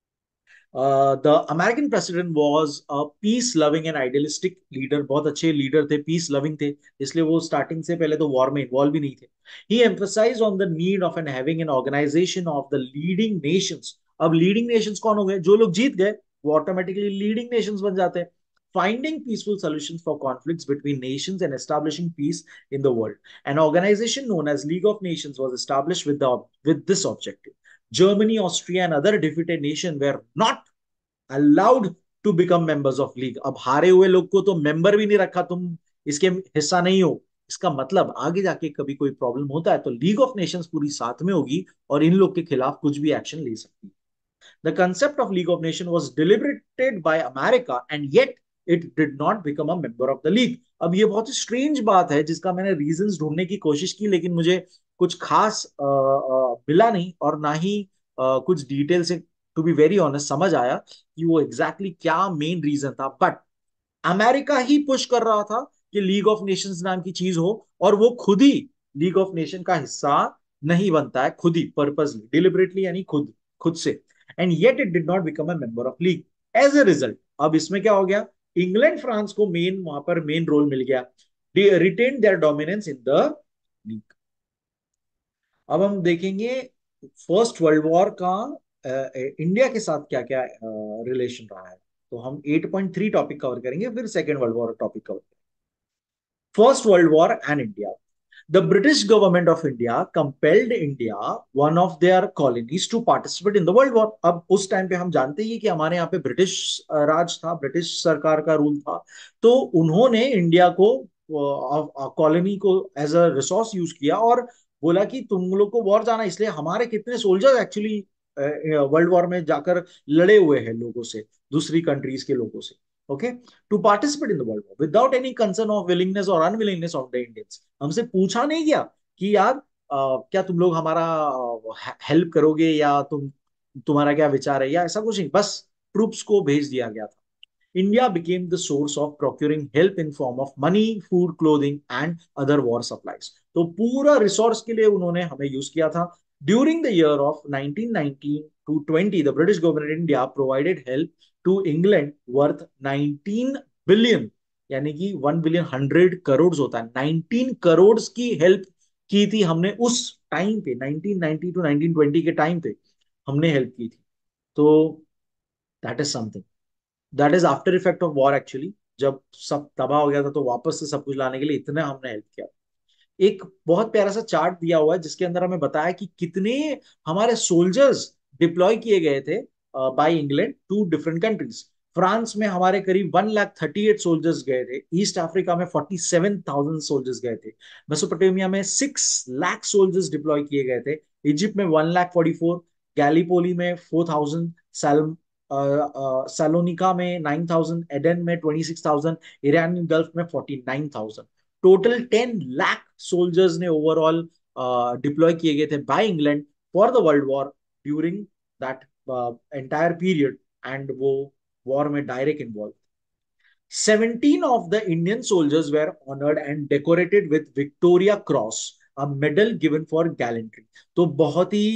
The American president was a peace loving and idealistic leader. बहुत अच्छे लीडर थे, पीस लविंग थे, इसलिए वो स्टार्टिंग से पहले तो वॉर में इन्वॉल्व भी नहीं थे। He emphasized on the need of an having an organization of the leading nations. अब लीडिंग नेशंस कौन हो गए? जो लोग जीत गए वो ऑटोमेटिकली लीडिंग नेशंस बन जाते हैं। Finding peaceful solutions for conflicts between nations and establishing peace in the world. An organization known as League of Nations was established with this objective. Germany, Austria, and other defeated nations were not allowed to become members of league. अब हारे हुए लोग को तो member भी नहीं रखा, तुम इसके हिस्सा नहीं हो। इसका मतलब आगे जाके कभी कोई प्रॉब्लम होता है तो लीग ऑफ नेशंस पूरी साथ में होगी और इन लोग के खिलाफ कुछ भी एक्शन ले सकती है। The concept of League of Nations was deliberated by America and yet it did not become a member of the League. अब ये बहुत ही स्ट्रेंज बात है जिसका मैंने रीजंस ढूंढने की कोशिश की, लेकिन मुझे कुछ खास मिला नहीं और ना ही कुछ डिटेल से, टू बी वेरी ऑनेस्ट, समझ आया कि वो एग्जैक्टली क्या मेन रीजन था। बट अमेरिका ही पुश कर रहा था कि लीग ऑफ नेशंस नाम की चीज हो, और वो खुद ही लीग ऑफ नेशन का हिस्सा नहीं बनता है, खुद ही पर्पसली डिलिबरेटली, यानी खुद खुद से। And yet it did not become a member of league. As a result अब इसमें क्या हो गया? इंग्लैंड फ्रांस को मेन वहां पर मेन रोल मिल गया, retain their dominance in the league. अब हम देखेंगे फर्स्ट वर्ल्ड वॉर का इंडिया के साथ क्या क्या रिलेशन रहा है। तो हम 8.3 टॉपिक कवर करेंगे, फिर second world war topic cover करेंगे। First World War and India. The British government of India compelled India, one of their colonies, to participate in the World War. अब उस टाइम पे हम जानते ही कि हमारे यहाँ पे ब्रिटिश राज था, ब्रिटिश सरकार का रूल था। तो उन्होंने इंडिया को कॉलोनी को एज अ रिसोर्स यूज किया और बोला कि तुम लोग को वॉर जाना, इसलिए हमारे कितने सोल्जर्स एक्चुअली वर्ल्ड वॉर में जाकर लड़े हुए हैं लोगों से, दूसरी कंट्रीज के लोगों से। Okay, to participate in the world war without any concern of willingness और अनविलिंगनेस ऑफ द इंडियंस। हमसे पूछा नहीं गया कि यार क्या तुम लोग हमारा हेल्प करोगे या तुम्हारा क्या विचार है या ऐसा कुछ नहीं, बस ट्रूप्स को भेज दिया गया था। India became the source of procuring help in form of money, food, clothing and other war supplies. तो पूरा रिसोर्स के लिए उन्होंने हमें यूज किया था। During the year of 1919 to 20, the British government in India provided help to England worth 19 billion, यानी कि 1 बिलियन 100 करोड़ होता है, 19 करोड़ की हेल्प की थी हमने उस टाइम पे, 1990 टू 1920 के टाइम पे हमने हेल्प की थी। तो that is something, that is after effect of war actually. जब सब तबाह हो गया था तो वापस से सब कुछ लाने के लिए इतना हमने हेल्प किया। एक बहुत प्यारा सा चार्ट दिया हुआ है जिसके अंदर हमें बताया कि कितने हमारे सोल्जर्स डिप्लॉय किए गए थे by England to different countries. France में हमारे करीब 1,38,000 सोल्जर्स गए थे। ईस्ट अफ्रीका में 47,000 सोल्जर्स गए थे। मेसोपोटामिया में 6 लाख सोल्जर्स डिप्लॉय किए गए थे। इजिप्ट में 1,44,000, गैलीपोली में 4,000, सैलोनिका में 9,000, एडन में 26,000, ईरान गल्फ में 49,000। टोटल 10 लाख सोल्जर्स ने ओवरऑल डिप्लॉय किए गए थे by England for the world war during that entire period, and वो वॉर में direct involve. 17 of the Indian soldiers were honored and decorated with Victoria Cross, a medal given for gallantry. तो बहुत ही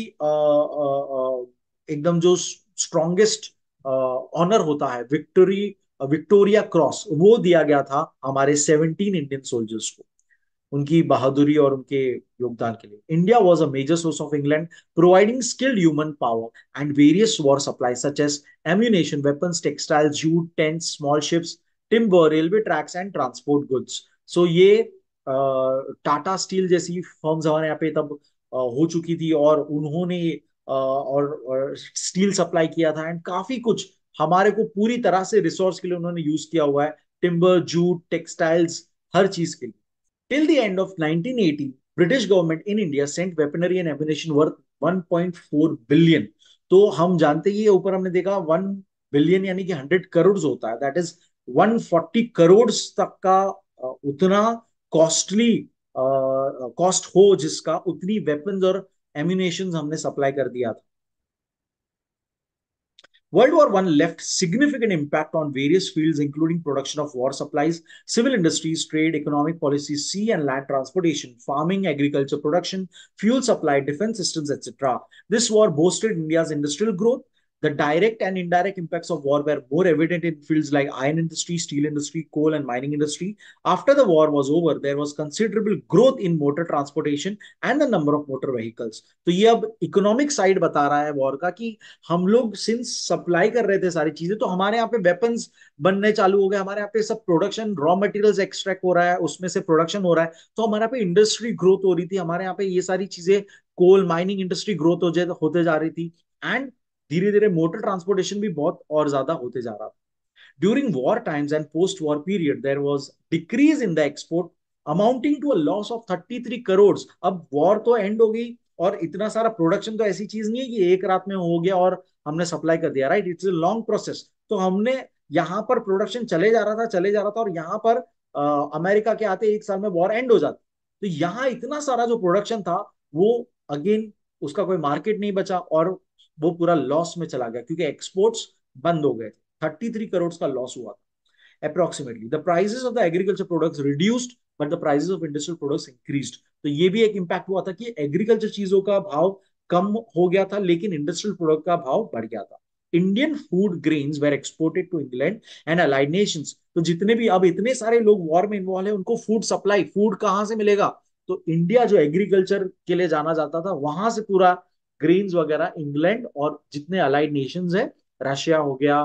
एकदम जो strongest honour होता है, Victoria cross, वो दिया गया था हमारे 17 इंडियन सोल्जर्स को, उनकी बहादुरी और उनके योगदान के लिए। India was a major source of England, providing skilled human power and various war supply such as ammunition, weapons, textiles, jute, tents, small ships, timber, railway tracks and transport goods. So ये Tata steel जैसी firms हमारे यहाँ पे तब हो चुकी थी और उन्होंने और स्टील सप्लाई किया था, एंड काफी कुछ हमारे को पूरी तरह से रिसोर्स के लिए उन्होंने यूज किया हुआ है, टिम्बर, जूट, टेक्सटाइल्स, हर चीज के लिए। Till the end of 1980, British government in India sent weaponry and ammunition worth 1.4 billion। तो हम जानते ही ऊपर हमने देखा 1 बिलियन यानी कि 100 करोड़ होता है, दैट इज 140 करोड़ तक का उतना कॉस्टली कॉस्ट हो जिसका, उतनी वेपन्स और एम्यूनेशन हमने सप्लाई कर दिया था। World War I left significant impact on various fields, including production of war supplies, civil industries, trade, economic policies, sea and land transportation, farming, agriculture production, fuel supply, defense systems, etc. This war boosted India's industrial growth. The direct and indirect impacts of war were more evident in fields like iron industry, steel industry, coal, and mining industry. After the war was over, there was considerable growth in motor transportation and the number of motor vehicles. तो ये अब economic side बता रहा है war का कि हम लोग सिंस सप्लाई कर रहे थे सारी चीजें, तो हमारे यहाँ पे वेपन्स बनने चालू हो गए, हमारे यहाँ पे सब प्रोडक्शन, रॉ मटेरियल्स एक्सट्रैक्ट हो रहा है, उसमें से प्रोडक्शन हो रहा है, तो हमारे यहाँ पे इंडस्ट्री ग्रोथ हो रही थी, हमारे यहाँ पे ये सारी चीजें, कोल माइनिंग इंडस्ट्री ग्रोथ होते जा रही थी, एंड धीरे धीरे मोटर ट्रांसपोर्टेशन भी बहुत और ज्यादा होते जा रहा था। During war times and post-war period, there was decrease in the export amounting to a loss of 33 crores। अब वॉर तो एंड हो गई और इतना सारा प्रोडक्शन तो ऐसी चीज नहीं है कि एक रात में हो गया और हमने सप्लाई कर दिया, right? It's a long process. तो हमने यहाँ पर प्रोडक्शन चले जा रहा था और यहाँ पर अमेरिका के आते 1 साल में वॉर एंड हो जाती। तो यहाँ इतना सारा जो प्रोडक्शन था वो अगेन उसका कोई मार्केट नहीं बचा और वो पूरा लॉस में चला गया क्योंकि एक्सपोर्ट्स बंद हो गए। 33 करोड़ का लॉस हुआ था approximately. The prices of the agriculture products reduced but the prices of industrial products increased. तो ये भी एक इंपैक्ट हुआ था कि एग्रीकल्चर चीजों का भाव कम हो गया था लेकिन इंडस्ट्रियल प्रोडक्ट का भाव बढ़ गया था। Indian food grains were exported to England and allied nations. तो जितने भी अब इतने सारे लोग वॉर में इन्वॉल्व है उनको फूड सप्लाई, फूड कहां से मिलेगा? तो इंडिया जो एग्रीकल्चर के लिए जाना जाता था, वहां से पूरा ग्रेन्स वगैरह इंग्लैंड और जितने अलाइड नेशंस है, रशिया हो गया,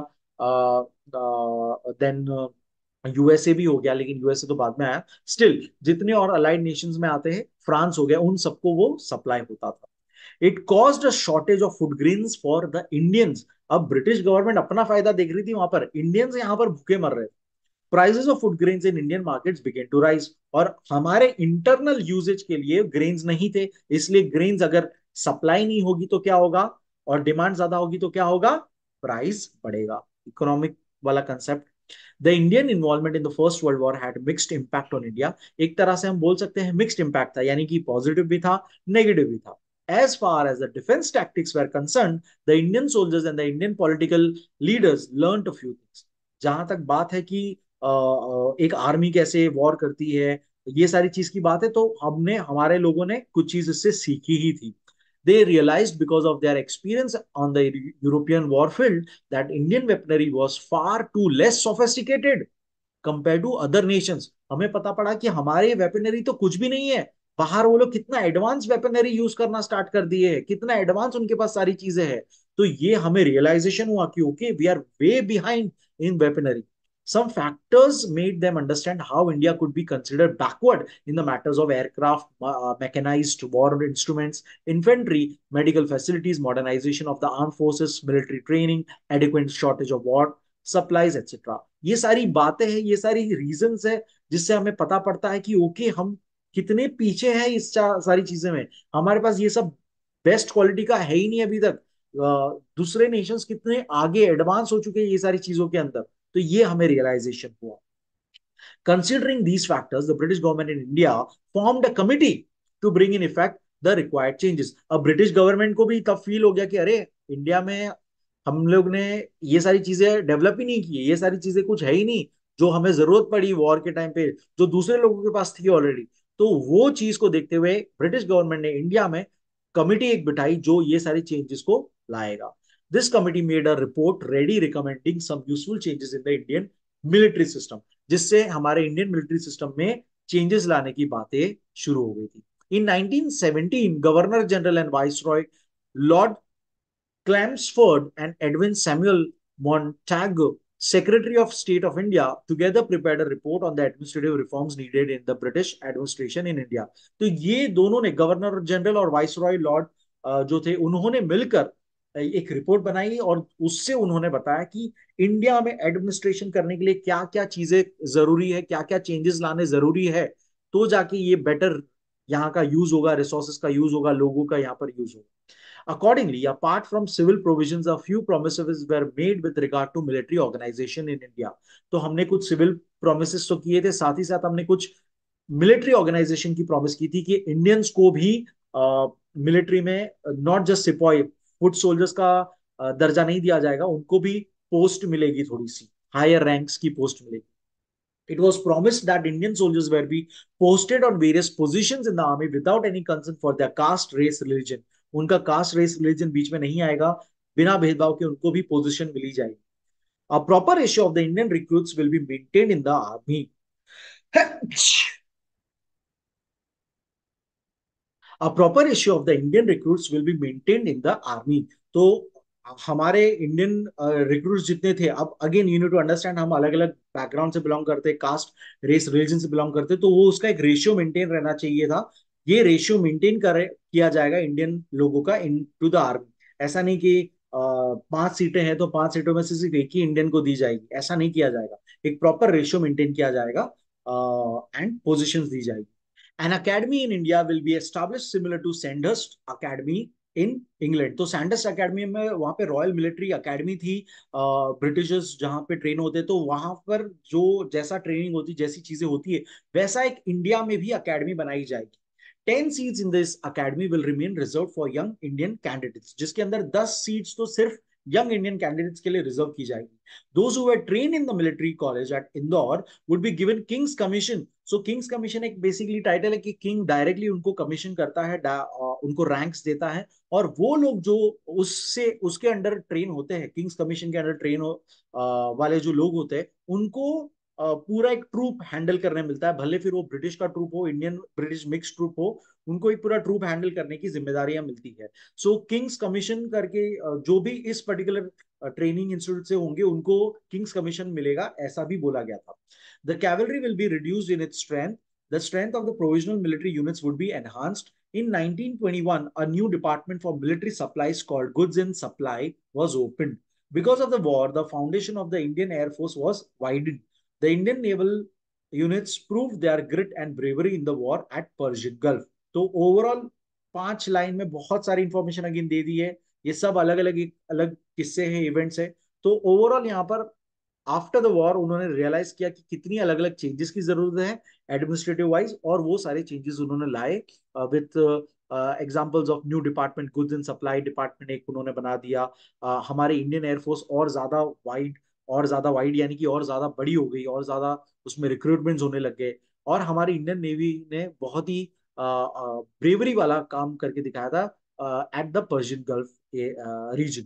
देन यूएसए भी हो गया, लेकिन यूएसए तो बाद में आया, स्टिल जितने और अलाइड नेशंस में आते हैं, फ्रांस हो गया, उन सबको वो सप्लाई होता था। It caused a shortage of food grains for the Indians. अब ब्रिटिश गवर्नमेंट अपना फायदा देख रही थी, वहां पर इंडियंस यहाँ पर भूखे मर रहे थे। Prices of food grains in Indian markets began to rise, और हमारे इंटरनल यूजेज के लिए ग्रेन्स नहीं थे, इसलिए ग्रेन्स अगर सप्लाई नहीं होगी तो क्या होगा, और डिमांड ज्यादा होगी तो क्या होगा, प्राइस बढ़ेगा। इकोनॉमिक वाला concept. The Indian involvement in the first world war had mixed impact on India. एक तरह से हम बोल सकते हैं मिक्स्ड इंपैक्ट था, यानी कि पॉजिटिव भी था, नेगेटिव भी था। As far as the defense tactics were concerned, the Indian soldiers and the Indian political leaders learned a few things. जहां तक बात है कि एक आर्मी कैसे वॉर करती है, ये सारी चीज की बात है, तो हमने हमारे लोगों ने कुछ चीज इससे सीखी ही थी। They realized because of their experience on the European war field that Indian weaponry was far too less sophisticated compare to other nations. हमें पता पड़ा कि हमारे वेपनरी तो कुछ भी नहीं है, बाहर वो लोग कितना एडवांस वेपनरी यूज करना स्टार्ट कर दिए है, कितना एडवांस उनके पास सारी चीजें हैं। तो ये हमें रियलाइजेशन हुआ कि okay, we are way behind in weaponry. Some factors made them understand how India could be considered backward in the matters of aircraft, mechanized war instruments, infantry, medical facilities, modernization of the armed forces, military training, adequate shortage of war supplies, etc. ये सारी बातें हैं, ये सारी reasons है, जिससे हमें पता पड़ता है कि ओके, हम कितने पीछे हैं इस सारी चीजें में। हमारे पास ये सब बेस्ट क्वालिटी का है ही नहीं अभी तक। दूसरे नेशंस कितने आगे एडवांस हो चुके हैं ये सारी चीजों के अंदर। तो ये हमें रियलाइजेशन हुआ। Considering these factors, the British government in India formed a committee to bring in effect the required changes. अब ब्रिटिश गवर्नमेंट को भी तब फील हो गया कि अरे, इंडिया में हम लोग ने ये सारी चीजें डेवलप ही नहीं की, ये सारी चीजें कुछ है ही नहीं जो हमें जरूरत पड़ी वॉर के टाइम पे, जो दूसरे लोगों के पास थी ऑलरेडी। तो वो चीज को देखते हुए ब्रिटिश गवर्नमेंट ने इंडिया में कमिटी एक बिठाई जो ये सारी चेंजेस को लाएगा। This committee made a report ready recommending some useful changes in the Indian military system, जिससे हमारे इंडियन मिलिट्री सिस्टम में चेंजेस लाने की बातें शुरू हो गई थी। In 1917 governor general and viceroy lord Chelmsford and Edwin Samuel Montagu, Secretary of State of India, together prepared a report on the administrative reforms needed in the British administration in India. तो ये दोनों ने, governor general और viceroy lord जो थे, उन्होंने मिलकर एक रिपोर्ट बनाई और उससे उन्होंने बताया कि इंडिया में एडमिनिस्ट्रेशन करने के लिए क्या क्या चीजें जरूरी है, क्या क्या चेंजेस लाने जरूरी है, तो जाके ये बेटर यहाँ का यूज होगा, रिसोर्सेस का यूज होगा, लोगों का यहाँ पर यूज होगा। Accordingly, apart from civil provisions, a few promises were made with regard to military organization in India. तो हमने कुछ सिविल प्रोमिस तो किए थे, साथ ही साथ हमने कुछ मिलिट्री ऑर्गेनाइजेशन की प्रॉमिस की थी कि इंडियंस को भी मिलिट्री में नॉट जस्ट सिपाही, फुट सोल्जर्स का दर्जा नहीं दिया जाएगा, उनको भी पोस्ट मिलेगी, थोड़ी सी हायर रैंक्स की पोस्ट मिलेगी। It was promised that Indian soldiers were be posted on various positions in the army without any concern for their caste, race, religion. उनका कास्ट, रेस, रिलीजन बीच में नहीं आएगा, बिना भेदभाव के उनको भी पोजीशन मिली जाएगी। A proper ratio of the Indian recruits will be maintained in the army. A proper ratio of the Indian recruits will be maintained in the army. तो हमारे इंडियन रिक्रूट्स जितने थे, अब again you need to understand, हम अलग अलग background से belong करते, कास्ट, रेस, रिलीजन से बिलोंग करते, तो वो उसका एक रेशियो मेंटेन रहना चाहिए था। ये रेशियो मेंटेन कर किया जाएगा इंडियन लोगों का इन टू द आर्मी। ऐसा नहीं कि 5 सीटें हैं तो 5 सीटों में से सिर्फ एक ही इंडियन को दी जाएगी, ऐसा नहीं किया जाएगा। एक प्रॉपर रेशियो मेंटेन किया जाएगा एंड पोजिशन दी जाएगी। An academy in India will be established similar to Sandhurst Academy in England. तो सैंडर्स अकेडमी में, वहां पे रॉयल मिलिट्री अकेडमी थी, ब्रिटिशर्स जहां पे ट्रेन होते, तो वहां पर जो जैसा ट्रेनिंग होती, जैसी चीजें होती है, वैसा एक इंडिया में भी अकेडमी बनाई जाएगी। 10 seats in this academy will remain reserved for young Indian candidates, जिसके अंदर 10 सीट्स तो सिर्फ यंग इंडियन कैंडिडेट्स के लिए रिजर्व की जाएगी। Those who were trained in the military college at Indore would be given King's Commission. So King's Commission एक basically title है कि किंग डायरेक्टली उनको कमीशन करता है, उनको रैंक्स देता है, और वो लोग जो उससे उसके अंडर ट्रेन होते हैं, किंग्स कमीशन के अंडर ट्रेन वाले जो लोग होते हैं, उनको पूरा एक ट्रूप हैंडल करने मिलता है, भले फिर वो ब्रिटिश का ट्रूप हो, इंडियन ब्रिटिश मिक्स ट्रूप हो, उनको एक पूरा ट्रूप हैंडल करने की जिम्मेदारियां मिलती है। सो किंग्स कमीशन करके जो भी इस पर्टिकुलर ट्रेनिंग इंस्टीट्यूट से होंगे उनको किंग्स कमीशन मिलेगा, ऐसा भी बोला गया था। The cavalry will be reduced in its strength, the strength of the provisional military units would be enhanced. In 1921, a new department for military supplies called Goods in Supply was opened. Because of the war, the foundation of the Indian Air Force was widened. The Indian naval units proved their grit and bravery in the war at Persian Gulf. तो overall 5 line में बहुत सारी information again they दी है, ये सब अलग अलग अलग किस्से हैं, इवेंट्स हैं। तो ओवरऑल यहाँ पर आफ्टर द वॉर उन्होंने रियलाइज किया कि कितनी अलग अलग चेंजेस की जरूरत है एडमिनिस्ट्रेटिव वाइज, और वो सारे चेंजेस उन्होंने लाए with examples of new department, goods and supply department एक उन्होंने बना दिया। हमारे इंडियन एयरफोर्स और ज्यादा वाइड यानी कि और ज्यादा बड़ी हो गई, और ज्यादा उसमें रिक्रूटमेंट्स होने लग गए। और हमारी इंडियन नेवी ने बहुत ही ब्रेवरी वाला काम करके दिखाया था at the Persian gulf region.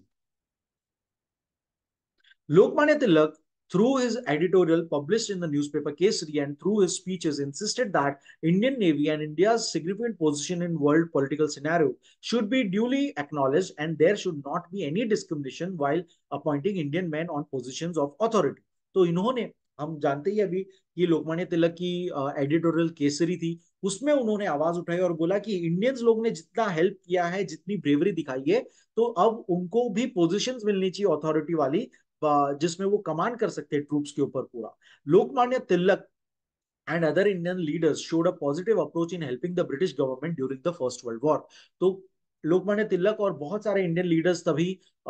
Lokmanya Tilak, through his editorial published in the newspaper Kesari and through his speeches, insisted that Indian Navy and India's significant position in world political scenario should be duly acknowledged, and there should not be any discrimination while appointing Indian men on positions of authority. तो इन्होंने, हम जानते ही अभी, ये लोकमान्य तिलक की editorial Kesari थी, उसमें उन्होंने आवाज उठाई और बोला कि इंडियंस लोग ने जितना हेल्प किया है, जितनी ब्रेवरी दिखाई है, तो अब उनको भी पोजीशंस मिलनी चाहिए ऑथोरिटी वाली, जिसमें वो कमांड कर सकते हैं ट्रूप्स के ऊपर पूरा। Lokmanya Tilak and other Indian leaders showed a positive approach in helping the British government during the First World War. तो लोकमान्य तिलक और बहुत सारे इंडियन लीडर्स तभी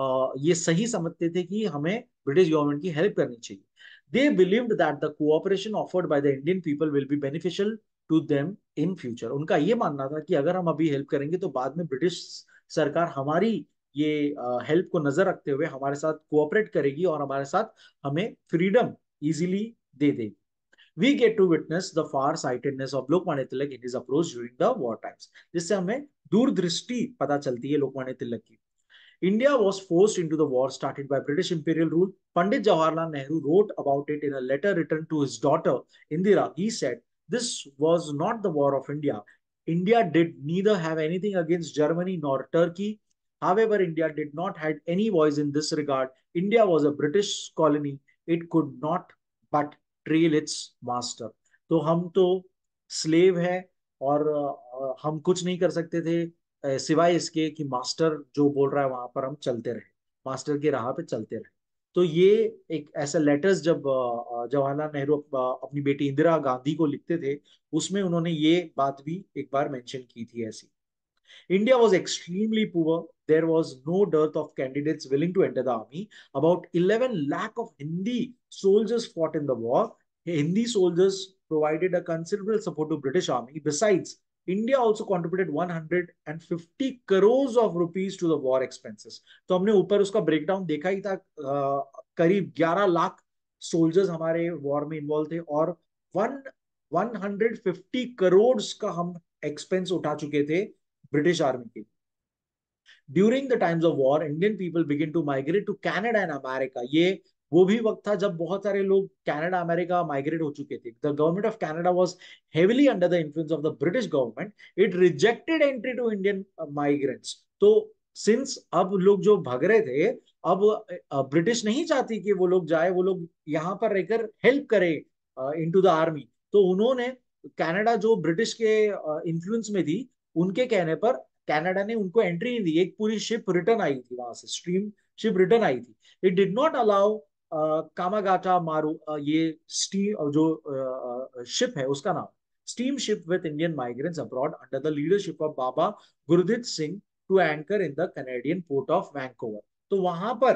ये सही समझते थे कि हमें ब्रिटिश गवर्नमेंट की हेल्प करनी चाहिए। They believed that the cooperation offered by the Indian people will be beneficial to them in future. उनका ये मानना था कि अगर हम अभी हेल्प करेंगे तो बाद में ब्रिटिश सरकार हमारी ये हेल्प को नजर रखते हुए हमारे साथ कोऑपरेट करेगी और हमारे साथ हमें फ्रीडम इजीली दे देगी। We get to witness the far-sightedness of Lokmanya Tilak in his approach during the war times, जिससे हमें दूरदृष्टि पता चलती है लोकमान्य तिलक की। India was forced into the war started by British imperial rule. Pandit Jawaharlal Nehru wrote about it in a letter written to his daughter Indira. He said, "This was not the war of India. India did neither have anything against Germany nor Turkey. However, India did not had any voice in this regard. India was a British colony. It could not but trail its master." तो हम तो slave है, और हम कुछ नहीं कर सकते थे सिवाय इसके कि मास्टर जो बोल रहा है वहां पर हम चलते रहे, मास्टर की राह पे चलते रहे। तो ये एक ऐसा लेटर्स जब जवाहरलाल नेहरू अपनी बेटी इंदिरा गांधी को लिखते थे, उसमें उन्होंने ये बात भी एक बार मेंशन की थी ऐसी। India was extremely poor. There was no dearth of candidates willing to enter the army. About 11 lakh of Hindi soldiers fought in the war. Hindi soldiers provided a considerable support to British army. Besides, India also contributed 150 crores of rupees to the war expenses. तो हमने ऊपर उसका breakdown देखा ही था, करीब 11 lakh soldiers हमारे war में involve थे, और वन 150 करोड़ का हम एक्सपेंस उठा चुके थे ब्रिटिश आर्मी के। During the times of war Indian people begin to migrate to Canada and America. ये वो भी वक्त था जब बहुत सारे लोग कनाडा अमेरिका माइग्रेट हो चुके थे। The government of Canada was heavily under the influence of the British government. It rejected entry to Indian migrants. तो सिंस अब लोग जो भाग रहे थे, अब ब्रिटिश नहीं चाहती कि वो लोग जाए, वो लोग यहाँ पर रहकर हेल्प करे इनटू द आर्मी। तो उन्होंने, कनाडा जो ब्रिटिश के इन्फ्लुएंस में थी, उनके कहने पर कनाडा ने उनको एंट्री नहीं दी। एक पूरी शिप रिटर्न आई थी वहां से, स्ट्रीम शिप रिटर्न आई थी। It did not allow Komagata Maru, ये स्टीम जो शिप है उसका नाम, steam ship with Indian migrants abroad under the leadership of Baba Gurdeep Singh to anchor in the Canadian port of Vancouver. तो वहां पर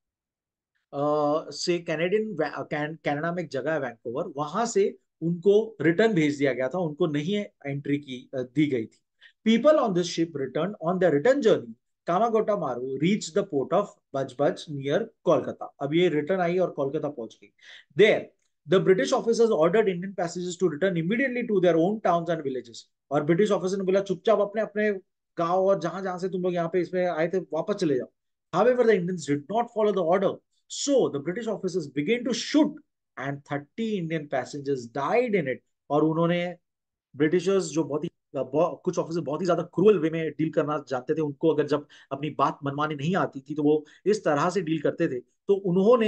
से कनाडा में एक जगह है वैंकूवर, वहां से उनको रिटर्न भेज दिया गया था, उनको नहीं एंट्री की दी गई थी। People on this ship return on the return journey Komagata Maru reach the port of Budge Budge near Kolkata. अब ये रिटर्न आई और कोलकाता पहुंच गई। There the British officers ordered Indian passengers to return immediately to their own towns and villages. और British officer ने बोला चुपचाप अपने अपने गांव और जहां जहां से तुम लोग यहाँ पे इसमें आए थे वापस चले जाओ। However, the Indians did not follow the order. So the British officers began to shoot and 30 Indian passengers died in it. और उन्होंने, ब्रिटिशर्स जो कुछ ऑफिसर बहुत ही ज्यादा क्रूअल वे में डील करना जानते थे, उनको अगर जब अपनी बात मनवानी नहीं आती थी तो वो इस तरह से डील करते थे, तो उन्होंने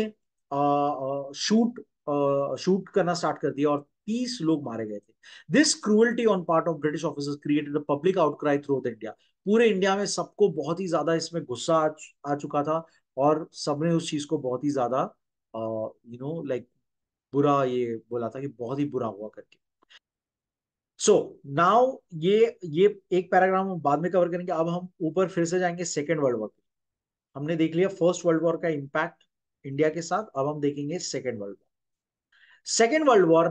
शूट शूट करना स्टार्ट कर दिया और 30 लोग मारे गए थे। This cruelty on part of British officers created a public outcry through the India. पूरे इंडिया में सबको बहुत ही ज्यादा इसमें गुस्सा आ चुका था, और सबने उस चीज को बहुत ही ज्यादा लाइक बुरा ये बोला था कि बहुत ही बुरा हुआ करके। सो नाउ ये एक पैराग्राफ हम बाद में कवर करेंगे। अब हम ऊपर फिर से जाएंगे सेकेंड वर्ल्ड वॉर पे। हमने देख लिया फर्स्ट वर्ल्ड वॉर का इम्पैक्ट इंडिया के साथ, अब हम देखेंगे second world war. Second world war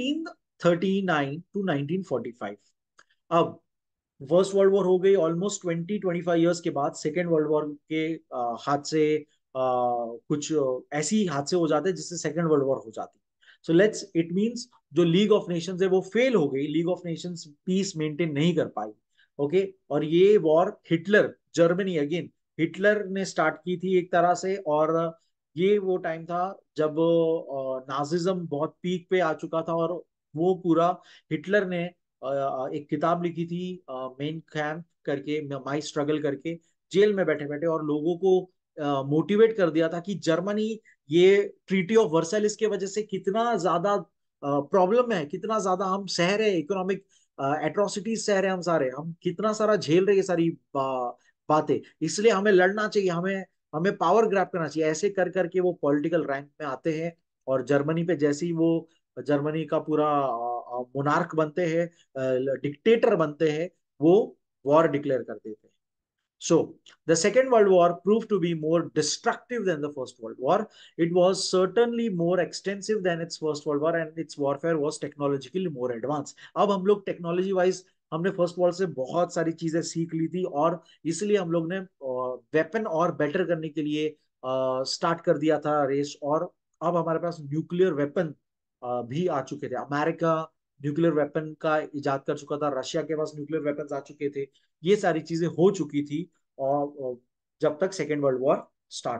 1939 to 1945। अब फर्स्ट वर्ल्ड वॉर हो गई, ऑलमोस्ट 20-25 ईयर्स के बाद सेकेंड वर्ल्ड वॉर के हादसे, कुछ ऐसी हादसे हो जाते हैं जिससे सेकेंड वर्ल्ड वॉर हो जाती है। सो लेट्स इट मींस जो लीग ऑफ नेशंस है वो फेल हो गई, league of nations peace maintain नहीं कर पाई। ओके, और ये war Hitler, Germany again, Hitler ने स्टार्ट की थी एक तरह से। और ये वो टाइम था जब नाजिज्म बहुत पीक पे आ चुका था, और वो पूरा हिटलर ने एक किताब लिखी थी मेन कैंप करके, माई स्ट्रगल करके, जेल में बैठे बैठे, और लोगों को मोटिवेट कर दिया था कि जर्मनी ये ट्रीटी ऑफ वर्साइल्स के वजह से कितना ज्यादा प्रॉब्लम है, कितना ज्यादा हम सह रहे, इकोनॉमिक एट्रोसिटीज सह रहे हैं, हम सारे, हम कितना सारा झेल रहे ये सारी बातें, इसलिए हमें लड़ना चाहिए, हमें हमें पावर ग्रैब करना चाहिए। ऐसे कर करके वो पॉलिटिकल रैंक में आते हैं, और जर्मनी पे जैसे ही वो जर्मनी का पूरा मोनार्क बनते हैं, डिक्टेटर बनते हैं, वो वॉर डिक्लेयर कर देते हैं। So, the Second World War proved to be more destructive than the First World War. It was certainly more extensive than its First World War, and its warfare was technologically more advanced. अब हम लोग technology wise हमने first war से बहुत सारी चीजें सीख ली थी, और इसलिए हम लोग ने वेपन और बेटर करने के लिए स्टार्ट कर दिया था रेस। और अब हमारे पास न्यूक्लियर वेपन भी आ चुके थे। अमेरिका न्यूक्लियर वेपन का इजाद कर चुका था, रशिया के पास न्यूक्लियर वेपन्स आ चुके थे, ये सारी चीजें हो चुकी थी और जब तक second world war start.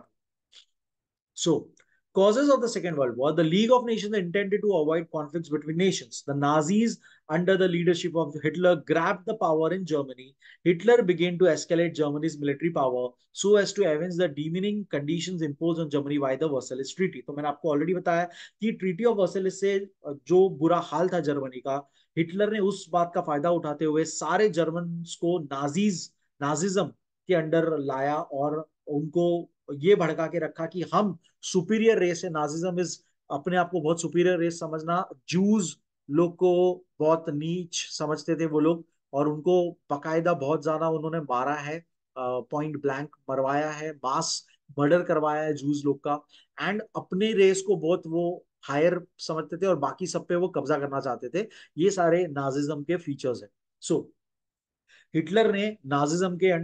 So, causes of the Second World War: the League of Nations intended to avoid conflicts between nations. The Nazis, under the leadership of Hitler, grabbed the power in Germany. Hitler began to escalate Germany's military power so as to avenge the demeaning conditions imposed on Germany by the Versailles Treaty. तो मैंने आपको already बताया कि treaty of Versailles से जो बुरा हाल था Germany का, हिटलर ने उस बात का फायदा उठाते हुए सारे जर्मन को नाजिज्म के अंडर लाया, और उनको ये भड़का के रखा कि हम सुपीरियर रेस है। नाजिज्म इज अपने आप को बहुत सुपीरियर रेस समझना। जूज लोग को बहुत नीच समझते थे वो लोग, और उनको बकायदा बहुत ज्यादा उन्होंने मारा है, पॉइंट ब्लैंक मरवाया है, मास मर्डर करवाया है जूज लोग का। एंड अपने रेस को बहुत वो हायर समझते थे, और बाकी सब पे वो कब्जा करना चाहते थे। ये सारे नाजिज्म के फीचर्स है। सो हिटलर ने नाजिज्म के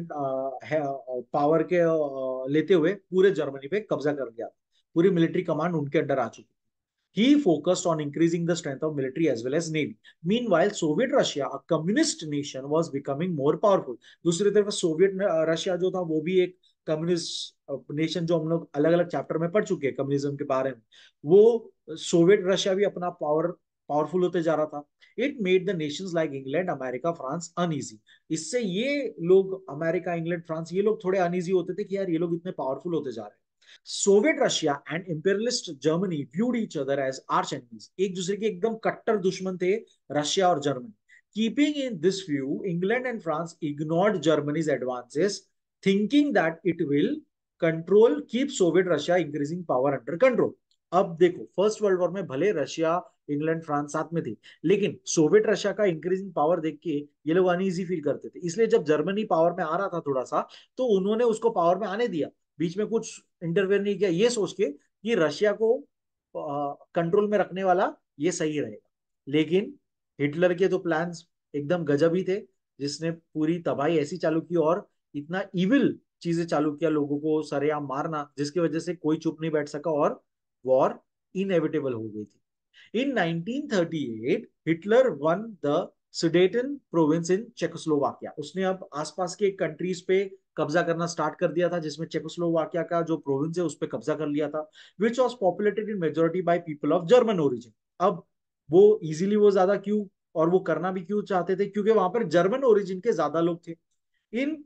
पावर के लेते हुए पूरे जर्मनी पे कब्जा कर लिया। पूरी मिलिट्री कमांड उनके अंडर आ चुकी। He focused on increasing the strength of military as well as navy. Meanwhile, Soviet Russia, a communist nation, was becoming more powerful. दूसरी तरफ सोवियत रशिया जो था वो भी एक कम्युनिस्ट नेशन, जो हम लोग अलग अलग चैप्टर में पढ़ चुके हैं कम्युनिज्म के बारे में, वो सोवियत रशिया भी अपना पावरफुल होते जा रहा था। It made the nations like England, America, France uneasy. इससे ये लोग, अमेरिका, इंग्लैंड, फ्रांस, ये लोग थोड़े अनईजी होते थे कि यार ये लोग इतने पावरफुल होते जा रहे हैं। Soviet Russia and imperialist Germany viewed each other as arch enemies. एक दूसरे के एकदम कट्टर दुश्मन थे रशिया और Germany. Keeping in this view, England and France ignored Germany's advances, thinking that it will control keep Soviet Russia increasing power under control. अब देखो, फर्स्ट वर्ल्ड वॉर में भले रशिया, इंग्लैंड, फ्रांस साथ में थे, लेकिन सोवियत रशिया का increasing power देख के ये लोग अनईजी फील करते थे। इसलिए जब जर्मनी पावर में आ रहा था थोड़ा सा, तो उन्होंने उसको पावर में आने दिया, बीच में कुछ इंटरवेयर नहीं किया, ये सोच के कि रशिया को कंट्रोल में रखने वाला ये सही रहेगा। लेकिन हिटलर के तो प्लान्स एकदम गजब ही थे, जिसने पूरी तबाही ऐसी चालू की और इतना इविल चीजें चालू किया, लोगों को सरेआम मारना, जिसकी वजह से कोई चुप नहीं बैठ सका और वॉर इनएविटेबल हो गई थी। In 1938 Hitler won the Sudeten province in Czechoslovakia. उसने अब आसपास के कंट्रीज पे कब्जा करना स्टार्ट कर दिया था, जिसमें चेकोस्लोवाकिया का जो प्रोविंस है उस पर कब्जा कर लिया था, which was populated in majority by people of German origin. अब वो इजीली वो ज्यादा क्यों, और वो करना भी क्यों चाहते थे, क्योंकि वहां पर जर्मन ओरिजिन के ज्यादा लोग थे। इन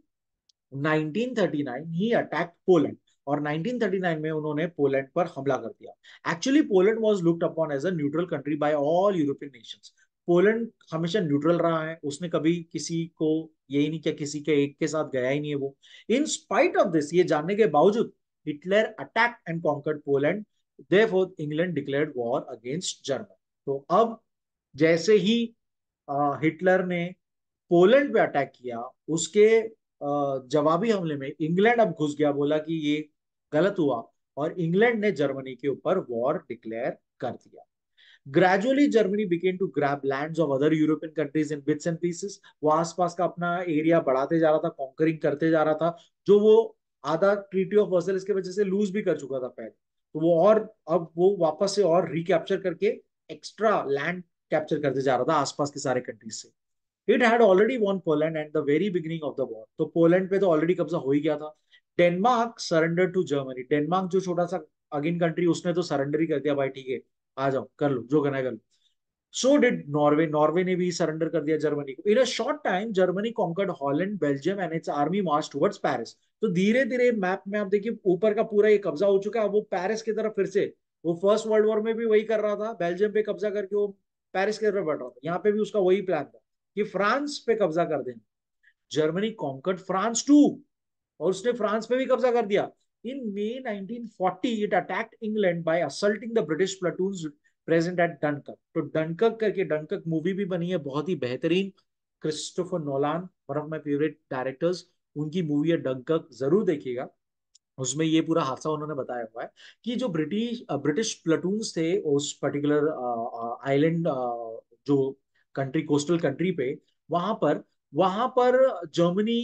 1939 ही अटैक पोलैंड, और 1939 में उन्होंने पोलैंड पर हमला कर दिया। Actually Poland was looked upon as a neutral country by all European nations. Poland हमेशा न्यूट्रल रहा है, उसने कभी किसी को यही नहीं किया, किसी के एक के साथ गया ही नहीं है वो। इन स्पाइट ऑफ दिस, ये जानने के बावजूद, Hitler attack and conquered Poland, therefore England declared war against Germany. तो अब जैसे ही हिटलर ने पोलैंड पे अटैक किया, उसके जवाबी हमले में इंग्लैंड अब घुस गया, बोला कि ये गलत हुआ, और इंग्लैंड ने जर्मनी के ऊपर वॉर डिक्लेयर कर दिया। Gradually Germany began to grab lands of other European countries in bits and pieces. वो आसपास का अपना एरिया बढ़ाते जा रहा था, कॉन्करिंग करते जा रहा था, जो वो आधा ट्रीटी ऑफ वर्सल्स की वजह से लूज भी कर चुका था पहले। तो वो और अब वो वापस से और रिकैप्चर करके एक्स्ट्रा लैंड कैप्चर करते जा रहा था आसपास के सारे कंट्रीज से। It had already won Poland at the very beginning of the war. तो पोलैंड पे तो ऑलरेडी कब्जा हो ही गया था। Denmark surrender to Germany. Denmark जो छोटा सा अगेन कंट्री, उसने तो सरेंडर ही कर दिया, भाई ठीक है आ जाओ कर लो जो करना है कर लो। So did Norway. नॉर्वे ने भी सरेंडर कर दिया जर्मनी को। In a short time Germany conquered Holland, Belgium and its army march towards Paris. तो धीरे धीरे मैप में आप देखिए ऊपर का पूरा ये कब्जा हो चुका है, वो पेरिस की तरफ फिर से, वो फर्स्ट वर्ल्ड वॉर में भी वही कर रहा था, बेल्जियम पे कब्जा करके वो पेरिस की तरफ बढ़ रहा था। यहाँ पे भी उसका वही प्लान था कि फ्रांस पे कब्जा कर देना। जर्मनी कॉन्कर्ड फ्रांस टू, और उसने फ्रांस पे भी कब्जा कर दिया। In May 1940 it attacked England by assaulting the British platoons present at Dunkirk. तो डनकर्क करके, डनकर्क मूवी भी बनी है बहुत ही बेहतरीन, Christopher Nolan, one of my favourite directors, उनकी मूवी है डनकर्क, जरूर देखिएगा। उसमें ये पूरा हादसा उन्होंने बताया हुआ है कि जो ब्रिटिश ब्रिटिश प्लाटून्स थे उस पर्टिकुलर आइलैंड, जो कंट्री, कोस्टल कंट्री पे, वहां पर जर्मनी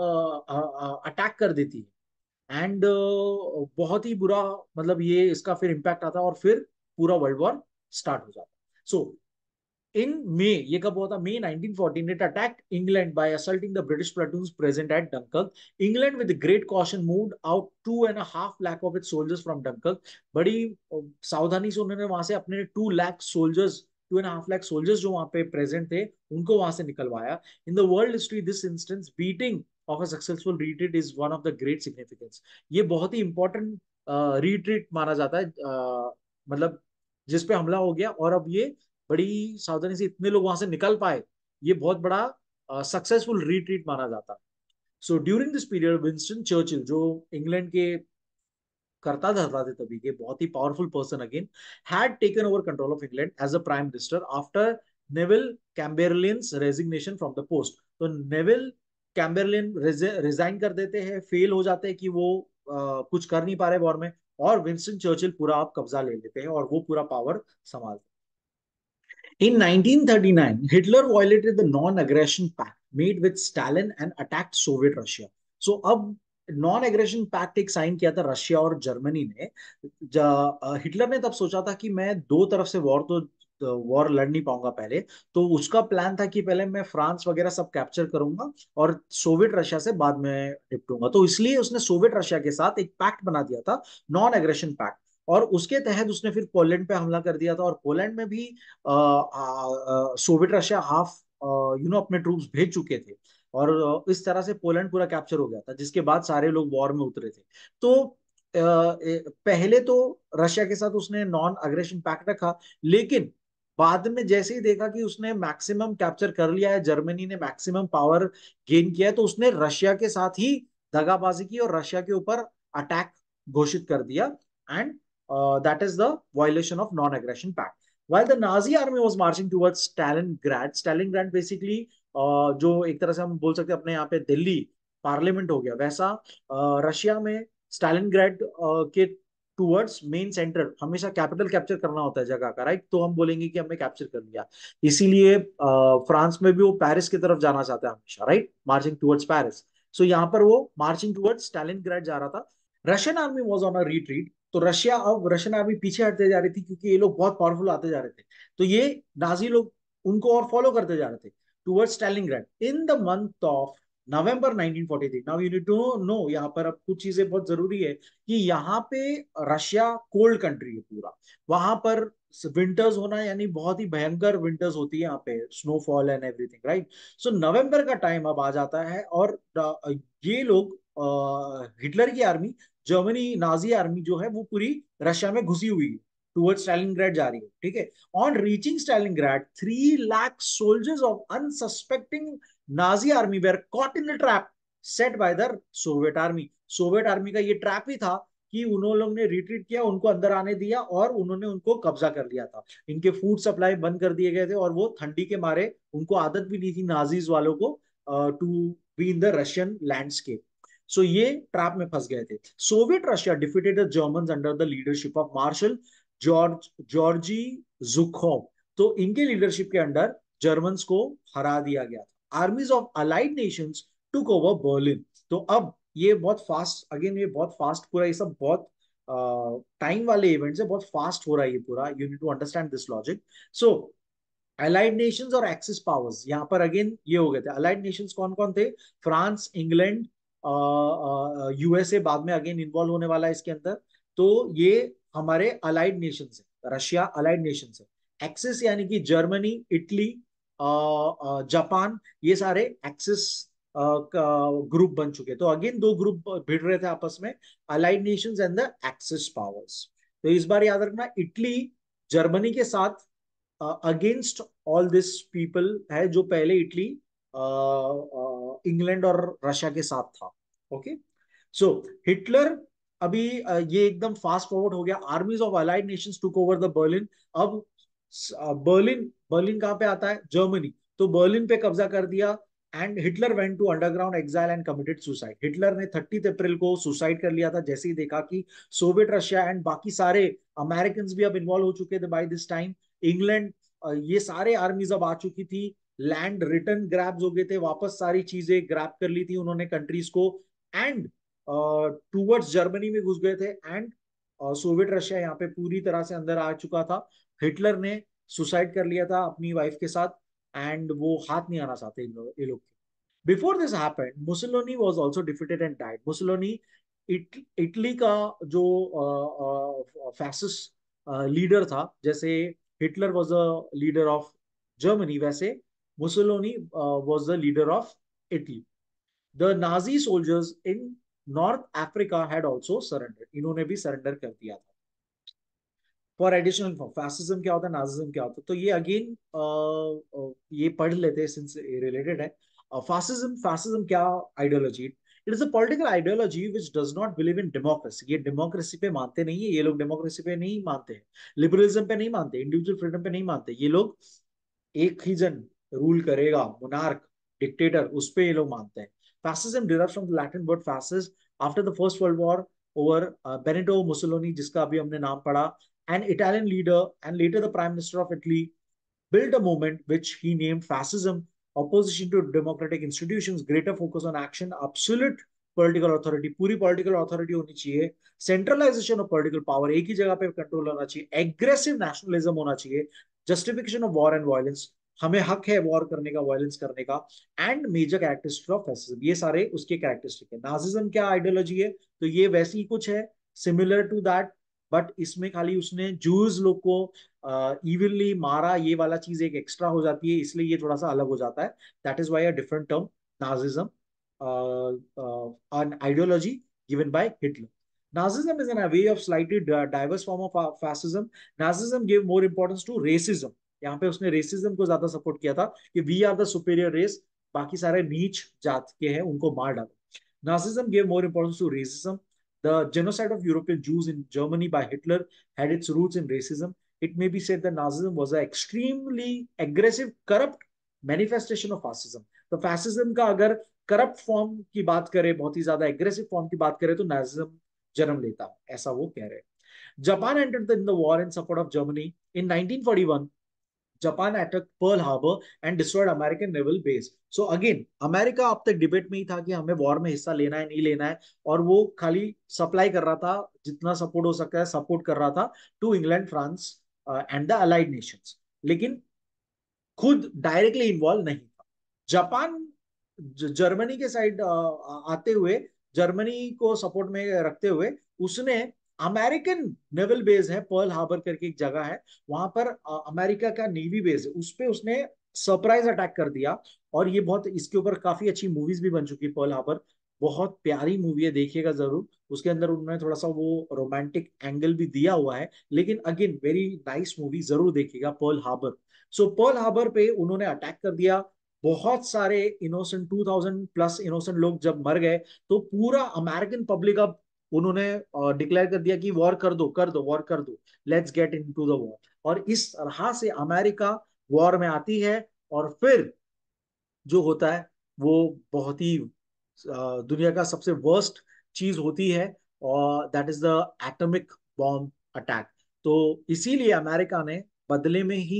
अटैक कर देती है, एंड बहुत ही बुरा, मतलब ये इसका फिर इम्पैक्ट आता है, और फिर पूरा वर्ल्ड वॉर स्टार्ट हो जाता है। सो इन मे, ये कब हुआ था, मई 1914, it attacked England by assaulting the British platoons present at Dunkirk. England with great caution moved out 2.5 lakh of its soldiers from Dunkirk. बड़ी सावधानी से उन्होंने वहां से अपने 2 लाख सोल्जर्स, 2.5 लाख सोल्जर्स जो वहां पे प्रेजेंट थे, उनको वहां से निकलवाया। In the world history this instance beating of a successful retreat is one of the great significance. ये बहुत ही इंपॉर्टेंट रिट्रीट माना जाता है, मतलब जिसपे हमला हो गया, और अब ये बड़ी सावधानी से इतने लोग वहां से निकल पाए, ये बहुत बड़ा सक्सेसफुल रिट्रीट माना जाता है। So during this period Winston Churchill, जो इंग्लैंड के करता धरता थे तभी के, बहुत ही powerful person again, had taken over control of England as a prime minister after Neville Chamberlain's resignation from the post. तो नेविल कैम्बरलियन रिजाइन कर देते हैं, फेल हो जाते हैं कि वो कुछ कर नहीं पा रहे वॉर में, और विंस्टन चर्चिल पूरा आप कब्जा ले लेते हैं, और वो पूरा पावर संभालते हैं। In 1939, Hitler violated the non-aggression pact made with Stalin and attacked Soviet Russia. So अब नॉन एग्रेशन पैक्ट एक साइन किया था रशिया और जर्मनी ने। हिटलर ने तब सोचा था कि मैं दो तरफ से वॉर लड़ नहीं पाऊंगा पहले, तो उसका प्लान था कि पहले मैं फ्रांस वगैरह सब कैप्चर करूंगा और सोवियत रशिया से बाद में निपटूंगा। तो इसलिए उसने सोवियत रशिया के साथ एक पैक्ट बना दिया था, नॉन एग्रेशन पैक्ट, और उसके तहत उसने फिर पोलैंड पे हमला कर दिया था, और पोलैंड में भी सोवियत रशिया हाफ अपने ट्रूप्स भेज चुके थे, और इस तरह से पोलैंड पूरा कैप्चर हो गया था, जिसके बाद सारे लोग वॉर में उतरे थे। तो पहले तो रशिया के साथ उसने नॉन अग्रेशन पैक्ट रखा, लेकिन बाद में जैसे ही देखा कि उसने मैक्सिमम कैप्चर कर लिया है, जर्मनी ने मैक्सिमम पावर गेन किया है, तो उसने रशिया के साथ ही दगाबाजी की और रशिया के ऊपर अटैक घोषित कर दिया, and that is the violation of non aggression pact. While the Nazi army was marching towards Stalingrad, Stalingrad basically जो एक तरह से हम बोल सकते हैं अपने यहाँ पे दिल्ली पार्लियामेंट हो गया, वैसा रशिया में स्टालिनग्राड के टूवर्ड्स मेन सेंटर, हमेशा कैपिटल कैप्चर करना होता है जगह का, राइट, तो हम बोलेंगे कि हमने कैप्चर कर लिया। इसीलिए फ्रांस में भी वो पेरिस की तरफ जाना चाहता है हमेशा, right, marching towards Paris. So यहाँ पर वो मार्चिंग टूवर्ड्स स्टालिनग्राड जा रहा था। Russian army was on a retreat. तो रशिया, अब रशियन आर्मी पीछे हटते जा रही थी, क्योंकि ये लोग बहुत पावरफुल आते जा रहे थे, तो ये नाजी लोग उनको और फॉलो करते जा रहे थे towards Stalingrad. In the month of November 1943। Now you need to know, यहाँ पर अब कुछ चीजें बहुत जरूरी है कि यहाँ पे रशिया कोल्ड कंट्री है पूरा, वहां पर विंटर्स होना यानी बहुत ही भयंकर विंटर्स होती है यहाँ पे, snowfall and everything, right. So नवंबर का टाइम अब आ जाता है और ये लोग हिटलर की आर्मी, जर्मनी नाजी आर्मी जो है वो पूरी रशिया में घुसी हुई है, टुवर्ड्स स्टालिनग्राड जा रही है, ठीक है। On reaching Stalingrad 3 lakh soldiers of unsuspecting Nazi army were caught in the trap set by the Soviet army. Soviet army का ये ट्रैप ही था कि उन्होंने लोग ने रिट्रीट किया, उनको अंदर आने दिया और उन्होंने उनको कब्जा कर लिया था। इनके फूड सप्लाई बंद कर दिए गए थे और वो ठंडी के मारे, उनको आदत भी नहीं थी नाजीज वालों को to be in the Russian landscape. So ये ट्रैप में फंस गए थे। Soviet Russia defeated the Germans under the leadership of Marshal Georgy Zhukov. तो इनके लीडरशिप के अंडर जर्मन्स को हरा दिया गया था। Armies of allied nations took over Berlin. तो अब ये बहुत फास्ट, अगेन ये बहुत फास्ट, पूरा ये सब बहुत टाइम वाले इवेंट्स है, बहुत फास्ट हो रहा है ये पूरा, you need to understand this logic. So allied nations और एक्सिस पावर्स, यहाँ पर अगेन ये हो गए थे। अलाइड नेशंस कौन कौन थे? फ्रांस, इंग्लैंड, यूएसए बाद में अगेन इन्वॉल्व होने वाला है इसके अंदर। तो ये हमारे अलाइड नेशंस है, रशिया अलाइड नेशंस है। एक्सिस यानी कि जर्मनी, इटली, जापान, ये सारे एक्सिस ग्रुप बन चुके। तो अगेन दो ग्रुप भिड़ रहे थे आपस में, allied nations and the axis powers. तो इस बार याद रखना, इटली जर्मनी के साथ अगेंस्ट ऑल दिस पीपल है, जो पहले इटली इंग्लैंड और रशिया के साथ था। ओके, सो हिटलर अभी ये एकदम फास्ट फॉरवर्ड हो गया। Armies of allied nations took over the Berlin. अब बर्लिन, बर्लिन कहां पे आता है? जर्मनी। तो बर्लिन पे कब्जा कर दिया and Hitler went to underground exile and committed suicide. Hitler ने 30 अप्रैल को सुसाइड कर लिया था, जैसे ही देखा कि सोवियत रशिया एंड बाकी सारे अमेरिकन भी अब इन्वॉल्व हो चुके थे बाय दिस टाइम। इंग्लैंड, ये सारे आर्मीज अब आ चुकी थी। लैंड रिटर्न ग्रैब्स हो गए थे, वापस सारी चीजें ग्रैब कर ली थी उन्होंने कंट्रीज को, एंड टूवर्ड्स जर्मनी में घुस गए थे। एंड सोवियत रशिया यहाँ पे पूरी तरह से अंदर आ चुका था। हिटलर ने सुसाइड कर लिया था अपनी वाइफ के साथ, एंड वो हाथ नहीं आना चाहते ये लोग। Before this happened, Mussolini was also defeated and died. Mussolini Italy का जो फैसिस्ट लीडर था, जैसे Hitler was the leader of Germany, वैसे Mussolini was the leader of Italy. The Nazi soldiers in North Africa had also surrender. इन्होंने भी surrender कर दिया था। फॉर एडिशनल इन्फो, फैसिज्म क्या होता है, नाजिज्म क्या होता है, तो ये अगेन ये पढ़ लेते हैं सिंस रिलेटेड है। फैसिज्म, फैसिज्म क्या ideology? It is a political ideology which does not believe in democracy. ये डेमोक्रेसी पे मानते नहीं है, ये लोग डेमोक्रेसी पे नहीं मानते हैं, लिबरलिज्म पे नहीं मानते, इंडिविजुअल फ्रीडम पे नहीं मानते। ये लोग एक ही जन रूल करेगा, मोनार्क, डिक्टेटर, उस पे ये लोग मानते हैं। Fascism derives from the Latin word fasces, after the first world War over Benito Mussolini, जिसका अभी हमने नाम पढ़ा, an Italian leader and later the Prime Minister of Italy, built a movement which he named fascism, opposition to democratic institutions, greater focus on action, absolute political authority, पूरी political authority होनी चाहिए, centralization of political power, एक ही जगह पे control होना चाहिए, aggressive nationalism होना चाहिए, justification of war and violence, हमें हक है वॉर करने का, वायलेंस करने का, and major characteristic of fascism, ये सारे उसके कैरेक्टरिस्टिक है। नाजिज्म क्या आइडियोलॉजी है? तो ये वैसी ही कुछ है, सिमिलर टू दैट, बट इसमें खाली उसने जूस लोग को इवनली मारा, ये वाला चीज एक एक्स्ट्रा हो जाती है, इसलिए ये थोड़ा सा अलग हो जाता है। That is why a different term, Nazism, an ideology given by Hitler. Nazism is a way of slightly diverse form of fascism. Nazism gave more importance to racism. यहाँ पे उसने रेसिज्म को ज्यादा सपोर्ट किया था कि we are the superior race, बाकी सारे नीच जात के हैं, उनको मार डालो। Nazism gave more importance to racism. The genocide of European Jews in Germany by Hitler had its roots in racism. It may be said that Nazism was an extremely aggressive, corrupt manifestation of fascism. तो फैसिज्म का अगर corrupt form की बात करें, बहुत ही ज्यादा aggressive form की बात करें, तो नाजिज्म जन्म लेता है, ऐसा वो कह रहे हैं। Japan entered in the war in support of Germany in 1941। Japan attack Pearl Harbor and destroyed American naval base. So again America अब तक डिबेट में ही था कि हमें वॉर में हिस्सा लेना है नहीं लेना है, और वो खाली सप्लाई कर रहा था, जितना सपोर्ट हो सकता है सपोर्ट कर रहा था to England, France and the allied nations, लेकिन खुद डायरेक्टली इन्वॉल्व नहीं था। जापान जर्मनी के साइड आते हुए, जर्मनी को सपोर्ट में रखते हुए उसने अमेरिकन नेवल बेस है, पर्ल हार्बर करके एक जगह है, वहां पर अमेरिका का नेवी बेस है, उस पे उसने सरप्राइज अटैक कर दिया। और ये बहुत, इसके ऊपर काफी अच्छी मूवीज भी बन चुकी है, पर्ल हार्बर बहुत प्यारी मूवी है, देखिएगा जरूर। उसके अंदर उन्होंने थोड़ा सा वो रोमांटिक एंगल भी दिया हुआ है, लेकिन अगेन वेरी नाइस मूवी, जरूर देखिएगा Pearl Harbor. So Pearl Harbor पे उन्होंने अटैक कर दिया, बहुत सारे इनोसेंट 2000 प्लस इनोसेंट लोग जब मर गए, तो पूरा अमेरिकन पब्लिक अब उन्होंने डिक्लेयर कर दिया कि वॉर कर दो, कर दो, वॉर कर दो, let's get into the war. और इस तरह से अमेरिका वॉर में आती है। और फिर जो होता है वो बहुत ही दुनिया का सबसे वर्स्ट चीज होती है, और that is the atomic bomb attack. तो इसीलिए अमेरिका ने बदले में ही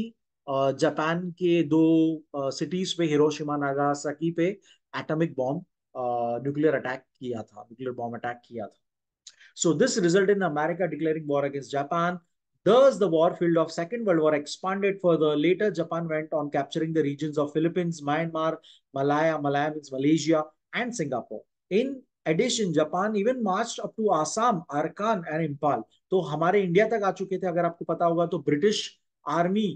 जापान के दो सिटीज पे, हिरोशिमा नागासाकी पे एटॉमिक बॉम्ब, न्यूक्लियर अटैक किया था, न्यूक्लियर बॉम्ब अटैक किया था। So this resulted in America declaring war against Japan. Thus, the war field of Second World War expanded further. Later, Japan went on capturing the regions of Philippines, Myanmar, Malaya means Malaysia, and Singapore. In addition, Japan even marched up to Assam, Arakan, and Impal. तो हमारे India तक आ चुके थे, अगर आपको पता होगा तो ब्रिटिश आर्मी,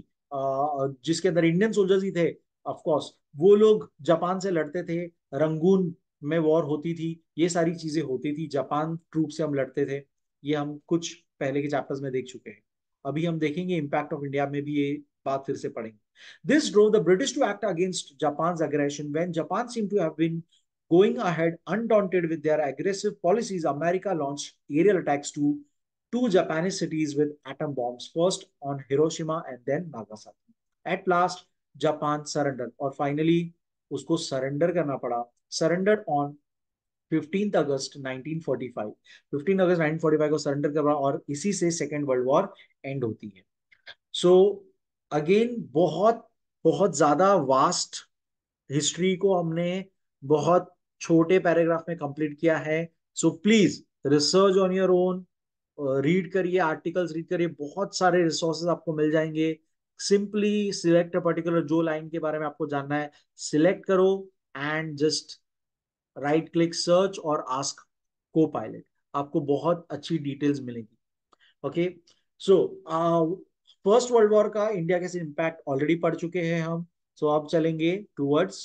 जिसके अंदर इंडियन सोल्जर्स ही थे, ऑफ कोर्स, वो लोग जापान से लड़ते थे, रंगून में वॉर होती थी, ये सारी चीजें होती थी, जापान ट्रूप से हम लड़ते थे। ये हम कुछ पहले के चैप्टर्स में देख चुके हैं। अभी हम देखेंगे इम्पैक्ट ऑफ इंडिया में भी ये बात फिर से पढ़ेंगे। This drove the British to act against Japan aggression when Japan seemed to have been going ahead undaunted with their aggressive policies. America launched aerial attacks to two Japanese cities with atom bombs, first on Hiroshima and then Nagasaki. At last, Japan surrendered, और finally उसको surrender करना पड़ा। Surrender on 15 अगस्त 1945, 15 अगस्त 1945 को surrender करवा, और इसी से second world war and होती है। सो अगेन बहुत बहुत ज्यादा वास्ट हिस्ट्री को हमने बहुत छोटे पैराग्राफ में कंप्लीट किया है। So please research on your own, read करिए, आर्टिकल्स रीड करिए, बहुत सारे रिसोर्सेज आपको मिल जाएंगे। सिंपली सिलेक्ट अ पर्टिकुलर, जो लाइन के बारे में आपको जानना है सिलेक्ट करो, and just right click search और आस्क को पायलट, आपको बहुत अच्छी डिटेल्स मिलेंगी। Okay, so first world war का इंडिया के इम्पैक्ट ऑलरेडी पढ़ चुके हैं हम। सो अब चलेंगे towards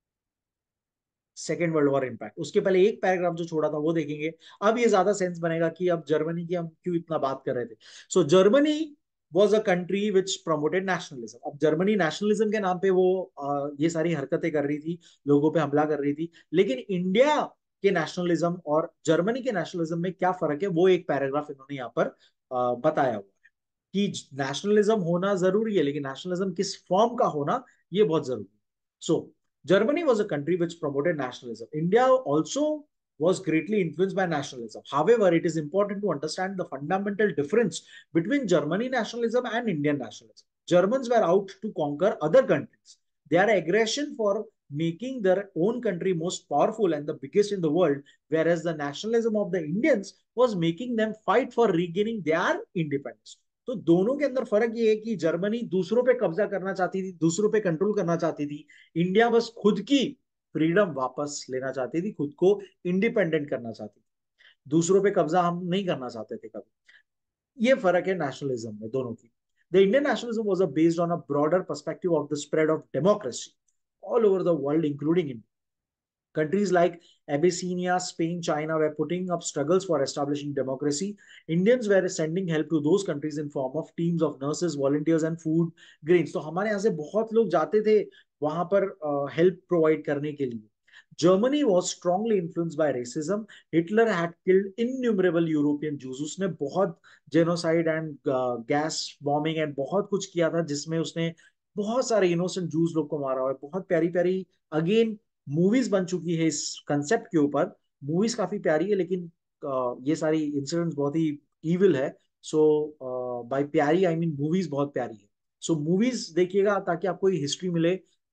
second world war impact. उसके पहले एक पैराग्राफ जो छोड़ा था वो देखेंगे। अब ये ज्यादा सेंस बनेगा कि अब जर्मनी की हम क्यों इतना बात कर रहे थे। So Germany was a country which promoted nationalism. अब जर्मनी नेशनलिज्म के नाम पे वो ये सारी हरकतें कर रही थी, लोगों पे हमला कर रही थी। लेकिन इंडिया के नेशनलिज्म और जर्मनी के नेशनलिज्म में क्या फर्क है, वो एक पैराग्राफ इन्होंने यहाँ पर बताया हुआ है कि नेशनलिज्म होना जरूरी है, लेकिन नेशनलिज्म किस फॉर्म का होना ये बहुत जरूरी है। सो Germany was a country which promoted nationalism. India also was greatly influenced by nationalism. However, it is important to understand the fundamental difference between Germany nationalism and Indian nationalism. Germans were out to conquer other countries. Their aggression for making their own country most powerful and the biggest in the world, whereas the nationalism of the Indians was making them fight for regaining their independence. तो दोनों के अंदर फर्क ये है कि Germany दूसरों पे कब्जा करना चाहती थी, दूसरों पे कंट्रोल करना चाहती थी। इंडिया बस खुद की फ्रीडम वापस लेना चाहती थी, खुद को इंडिपेंडेंट करना चाहती थी, दूसरों पे कब्जा हम नहीं करना चाहते थे कभी। ये फर्क है नेशनलिज्म में दोनों की। The Indian nationalism was based on a broader perspective of the spread of democracy all over the world including India. Countries like Abyssinia, Spain, China were putting up struggles for establishing democracy. Indians were sending help to those countries in form of teams of nurses, volunteers and food grains. तो हमारे यहाँ से बहुत लोग जाते थे वहां पर हेल्प प्रोवाइड करने के लिए। Germany was strongly influenced by racism. Hitler had killed innumerable European Jews. उसने बहुत genocide and gas bombing and बहुत कुछ किया था, जिसमें उसने बहुत सारे इनोसेंट जूस लोग को मारा हुआ है। बहुत प्यारी प्यारी अगेन मूवीज बन चुकी है इस कंसेप्ट के ऊपर। मूवीज काफी प्यारी है, लेकिन ये सारी इंसिडेंट्स बहुत ही इविल है। सो बाय प्यारी आई मीन मूवीज बहुत प्यारी है। सो मूवीज देखिएगा ताकि आपको हिस्ट्री मिले,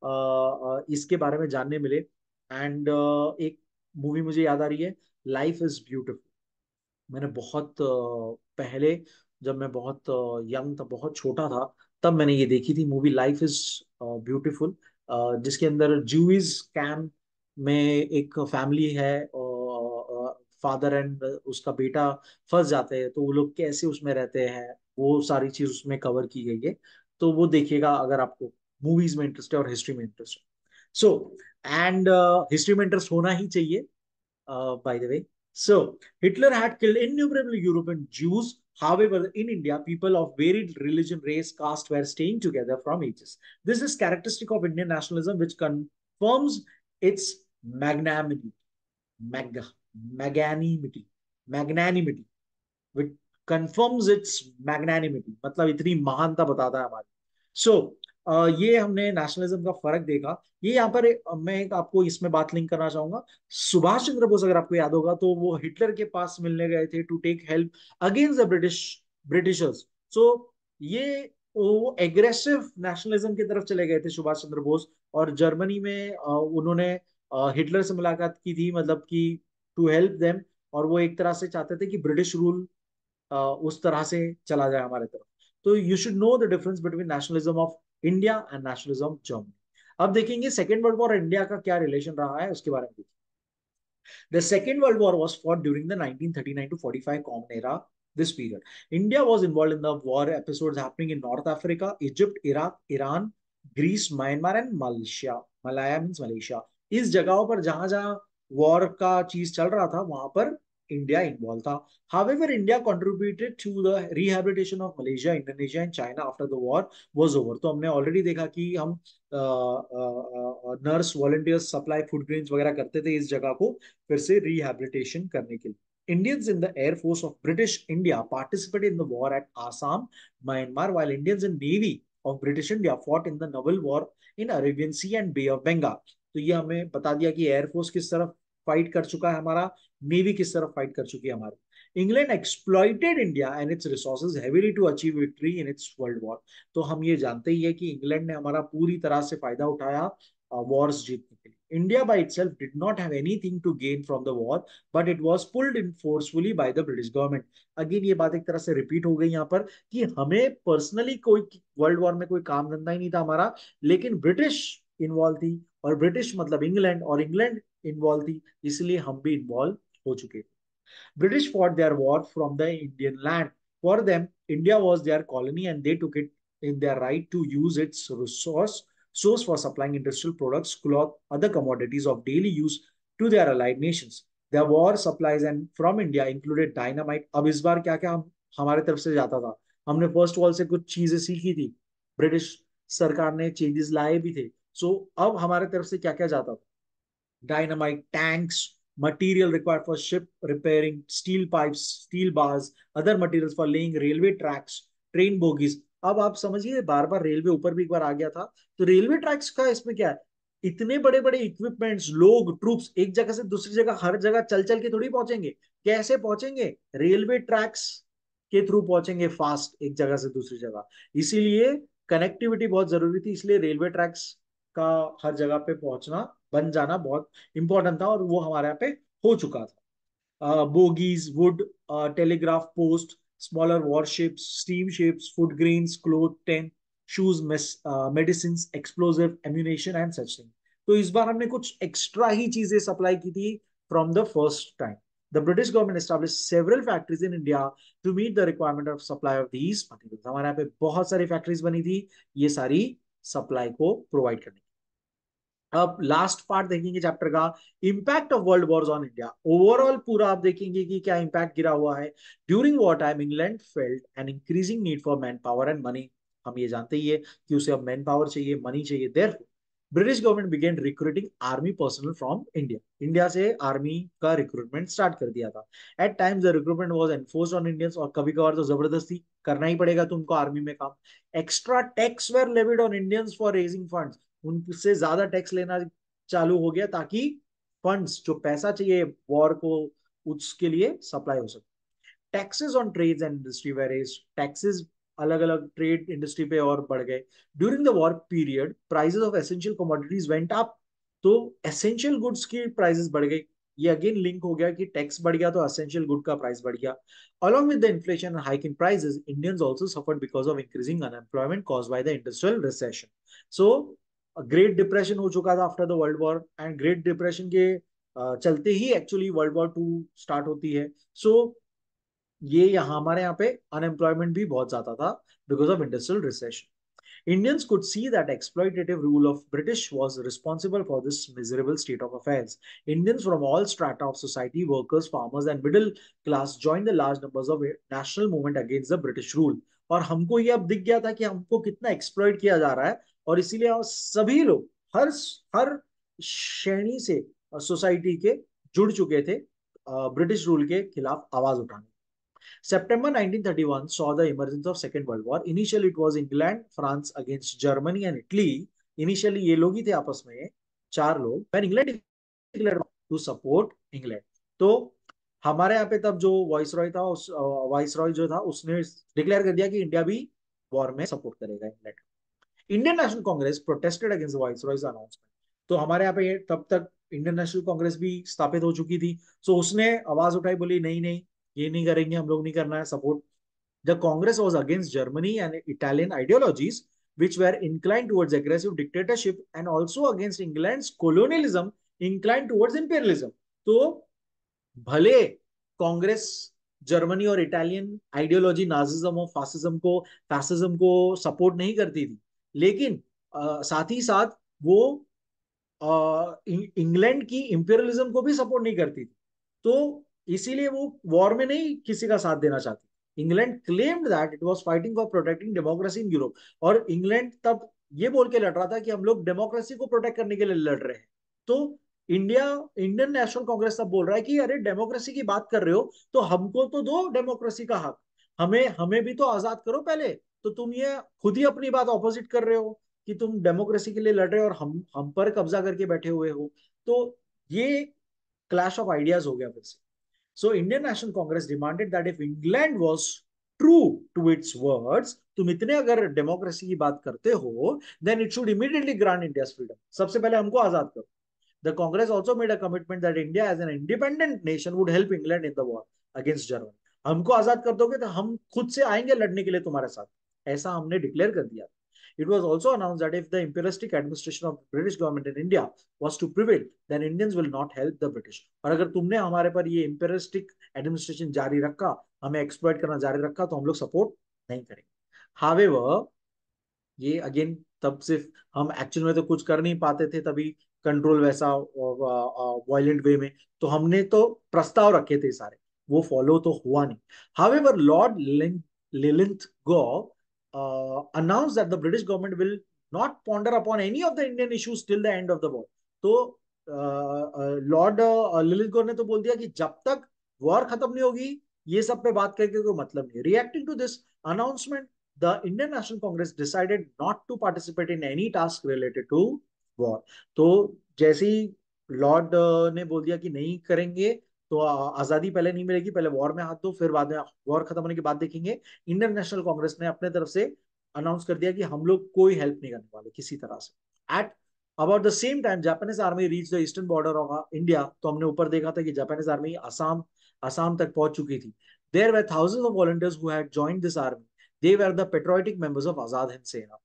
इसके बारे में जानने मिले। एंड एक मूवी मुझे याद आ रही है, लाइफ इज ब्यूटिफुल। मैंने बहुत पहले, जब मैं बहुत यंग था, बहुत छोटा था, तब मैंने ये देखी थी मूवी लाइफ इज ब्यूटीफुल, जिसके अंदर जूइस कैम्प में एक फैमिली है और फादर एंड उसका बेटा फंस जाते हैं, तो वो लोग कैसे उसमें रहते हैं, वो सारी चीज उसमें कवर की गई है। तो वो देखिएगा अगर आपको मूवीज में इंटरेस्ट है और हिस्ट्री में इंटरेस्ट है। सो एंड हिस्ट्री में इंटरेस्ट होना ही चाहिए, by the way. So, Hitler had killed innumerable European Jews. However, in India, people of varied religion, race, caste were staying together from ages. This is characteristic of Indian nationalism, which confirms its magnanimity, mag, magnanimity, magnanimity, which confirms its magnanimity. मतलब इतनी महानता बताता है हमारी। सो ये हमने nationalism का फर्क देखा। ये यहाँ पर मैं एक आपको इसमें बात लिंक करना चाहूंगा। सुभाष चंद्र बोस अगर आपको याद होगा तो वो हिटलर के पास मिलने गए थे to take help against the Britishers. So ये वो एग्रेसिव नेशनलिज्म की तरफ चले गए थे सुभाष चंद्र बोस, और जर्मनी में उन्होंने हिटलर से मुलाकात की थी, मतलब कि टू हेल्प देम। और वो एक तरह से चाहते थे कि ब्रिटिश रूल उस तरह से चला जाए हमारे तरफ। तो you should know the difference between nationalism of India and nationalism of Germany. अब देखेंगे सेकेंड वर्ल्ड वॉर इंडिया का क्या रिलेशन रहा है उसके बारे में। The Second World War was fought during the 1939 to 45 Common Era. This period, India was involved in the war episodes happening in North Africa, Egypt, Iraq, Iran, Greece, Myanmar and Malaysia. Malaya means Malaysia. इस जगहों पर जहां जहां war का चीज चल रहा था वहां पर इंडिया इन्वॉल्व था। However, India contributed to the rehabilitation of Malaysia, Indonesia and China after the war was over. तो हमने ऑलरेडी देखा कि हम nurse volunteers supply food grains वगैरह करते थे इस जगह को फिर से रिहैबिलिटेशन करने के लिए। Indians in the Air Force of British India participated in the war at Assam, Myanmar, while Indians in Navy of British India fought in the naval war in Arabian Sea and Bay of Bengal. तो ये हमें बता दिया कि air force किस तरफ fight कर चुका है हमारा, नेवी किस तरफ फाइट कर चुकी है हमारी। England exploited India and its resources heavily to achieve victory in its world war. तो हम ये जानते ही है कि इंग्लैंड ने हमारा पूरी तरह से फायदा उठाया wars जीतने के लिए। India by itself did not have anything to gain from the war, but it was pulled in forcefully by the British government. Again ये बात एक तरह से रिपीट हो गई यहाँ पर कि हमें पर्सनली कोई वर्ल्ड वॉर में कोई काम धंधा ही नहीं था हमारा, लेकिन ब्रिटिश इन्वॉल्व थी, और ब्रिटिश मतलब इंग्लैंड, और इंग्लैंड इन्वॉल्व थी, इसलिए हम भी इन्वॉल्व हो चुके थे। British fought their war from the Indian land. For them, India was their colony and they took it in their right to use its source for supplying industrial products, cloth, other commodities of daily use to their allied nations. Their war supplies and from India included dynamite. अब इस बार क्या क्या हमारे तरफ से जाता था, हमने फर्स्ट वॉर से कुछ चीजें सीखी थी, ब्रिटिश सरकार ने चेंजेस लाए भी थे। सो अब हमारे तरफ से क्या क्या जाता था, dynamite, tanks, material required for ship repairing, steel pipes, steel bars, other materials for laying railway tracks, train bogies. अब आप समझिए बार बार रेलवे ऊपर भी एक बार आ गया था, तो रेलवे ट्रैक्स का इसमें क्या है, इतने बड़े बड़े इक्विपमेंट्स, लोग, ट्रूप्स एक जगह से दूसरी जगह हर जगह चल चल के थोड़ी पहुंचेंगे, कैसे पहुंचेंगे, रेलवे ट्रैक्स के थ्रू पहुंचेंगे फास्ट एक जगह से दूसरी जगह। इसीलिए कनेक्टिविटी बहुत जरूरी थी, इसलिए रेलवे ट्रैक्स का हर जगह पे पहुंचना, बन जाना बहुत इंपॉर्टेंट था, और वो हमारे यहाँ पे हो चुका था। Bogies, wood, telegraph post, smaller warships, steam ships, food grains, cloth, tent, shoes, medicine, explosive, ammunition and such thing. तो इस बार हमने कुछ एक्स्ट्रा ही चीजें सप्लाई की थी from the first time. The British government established several factories in India to meet the requirement of supply of these materials. हमारे यहाँ पे बहुत सारी फैक्ट्रीज बनी थी ये सारी सप्लाई को प्रोवाइड करने। अब लास्ट पार्ट देखेंगे चैप्टर का, impact of world wars on India. Overall पूरा आप देखेंगे कि क्या इंपैक्ट गिरा हुआ है। During war time England felt an increasing need for manpower and money. हम ये जानते ही है कि उसे अब मैन पावर चाहिए, मनी चाहिए। Therefore British government began recruiting army personnel from India. India से आर्मी का रिक्रूटमेंट स्टार्ट कर दिया था। Eight times the recruitment was enforced on Indians, और कभी कभार तो जबरदस्ती करना ही पड़ेगा तुमको आर्मी में काम। Extra tax were levied on Indians for raising funds. उनसे ज्यादा टैक्स लेना चालू हो गया ताकि फंड्स, जो पैसा चाहिए वॉर को, उसके लिए सप्लाई हो सके। Taxes on trades and industry varies, taxes अलग अलग ट्रेड इंडस्ट्री पे और बढ़ गए। During the war period prices of essential commodities went up. तो एसेंशियल गुड्स की प्राइसेस बढ़ गई। ये अगेन लिंक हो गया कि टैक्स बढ़ गया तो एसेंशियल गुड का प्राइस बढ़ गया। Along with the inflation and hike in prices, Indians also suffered because of increasing unemployment caused by the industrial recession. So great depression हो चुका था after the world war, and great depression के चलते ही actually world war two start होती है. सो ये यहाँ हमारे यहाँ पे अनएम्प्लॉयमेंट भी बहुत ज्यादा था because of industrial recession. Indians could see that exploitative rule of British was responsible for this miserable state of affairs. Indians from all strata of society, workers, farmers, and middle class joined the large numbers of national movement against the British rule. और हमको ये अब दिख गया था कि हमको कितना एक्सप्लॉइट किया जा रहा है, और इसीलिए सभी लोग हर हर श्रेणी से सोसाइटी के जुड़ चुके थे ब्रिटिश रूल के खिलाफ आवाज उठाने. September 1931 saw the emergence of Second World War. Initially, it was England, France against Germany and Italy. Initially, ये लोग ही थे आपस में, चार लोग. When England declared to support England, तो हमारे यहाँ पे तब जो वाइसरॉय था, उस वाइसरॉय जो था उसने डिक्लेयर कर दिया कि इंडिया भी वॉर में सपोर्ट करेगा England. Indian National Congress protested against viceroy's announcement. तो हमारे यहाँ पे तब तक इंडियन नेशनल कांग्रेस भी स्थापित हो चुकी थी. सो उसने आवाज उठाई, बोली नहीं नहीं, ये नहीं करेंगे, हम लोग नहीं करना है support. The Congress was against Germany and Italian ideologies which were inclined towards aggressive dictatorship and also against England's colonialism inclined towards imperialism. तो भले कांग्रेस जर्मनी और इटालियन आइडियोलॉजी नाजिज्म और फैसिज्म को सपोर्ट नहीं करती थी, लेकिन साथ ही साथ वो इंग्लैंड की इंपीरियलिज्म को भी सपोर्ट नहीं करती थी. तो इसीलिए वो वॉर में नहीं किसी का साथ देना चाहती. England claimed that it was fighting for protecting democracy in Europe. और इंग्लैंड तब ये बोल के लड़ रहा था कि हम लोग डेमोक्रेसी को प्रोटेक्ट करने के लिए लड़ रहे हैं. तो इंडिया इंडियन नेशनल कांग्रेस तब बोल रहा है कि अरे डेमोक्रेसी की बात कर रहे हो तो हमको तो दो डेमोक्रेसी का हक, हमें हमें भी तो आजाद करो पहले. तो तुम ये खुद ही अपनी बात ऑपोजिट कर रहे हो कि तुम डेमोक्रेसी के लिए लड़ रहे हो और हम पर कब्जा करके बैठे हुए हो. तो ये क्लैश ऑफ आइडियाज हो गया फिर से. So Indian National Congress demanded that if England was true to its words, तुम इतने अगर डेमोक्रेसी की बात करते हो, then it should immediately grant India freedom. सबसे पहले हमको आजाद करो. The Congress also made a commitment that India as an independent nation would help England in the war against Germany. हमको आजाद कर दोगे तो हम खुद से आएंगे लड़ने के लिए तुम्हारे साथ, ऐसा हमने डिक्लेयर कर दिया. It was also announced that if the imperialistic administration of British government in India was to prevail, then Indians will not help the British. और अगर तुमने हमारे पर ये imperialistic administration जारी रखा, हमें एक्सप्लॉइट करना जारी रखा, तो हम लोग सपोर्ट नहीं करेंगे. However, ये अगेन तब सिर्फ हम एक्चुअल में तो कुछ कर नहीं पाते थे तभी, कंट्रोल वैसा वायलेंट वे में, तो हमने तो प्रस्ताव रखे थे सारे, वो फॉलो तो हुआ नहीं. However Lord Linlithgow announced that the British government will not ponder upon any of the Indian issues till the end of the war. तो लॉर्ड लिलिंथगो ने तो बोल दिया कि जब तक वॉर खत्म नहीं होगी ये सब पे बात करके कोई मतलब नहीं. Reacting to this announcement, the Indian National Congress decided not to participate in any task related to war. तो जैसे ही लॉर्ड ने बोल दिया कि नहीं करेंगे, तो आजादी पहले नहीं मिलेगी, पहले वॉर में हाथ दो, फिर बाद में वॉर खत्म होने के बाद देखेंगे. इंडियन नेशनल कांग्रेस ने अपने तरफ से अनाउंस कर दिया कि हम लोग कोई हेल्प नहीं करने वाले किसी तरह से. At about the same time Japanese army reach the eastern border of India. तो हमने ऊपर देखा था कि जापानीज आर्मी असम असम तक पहुंच चुकी थी. There were thousands of volunteers who had joined this army. They were the patriotic members of Azad Hind Sena.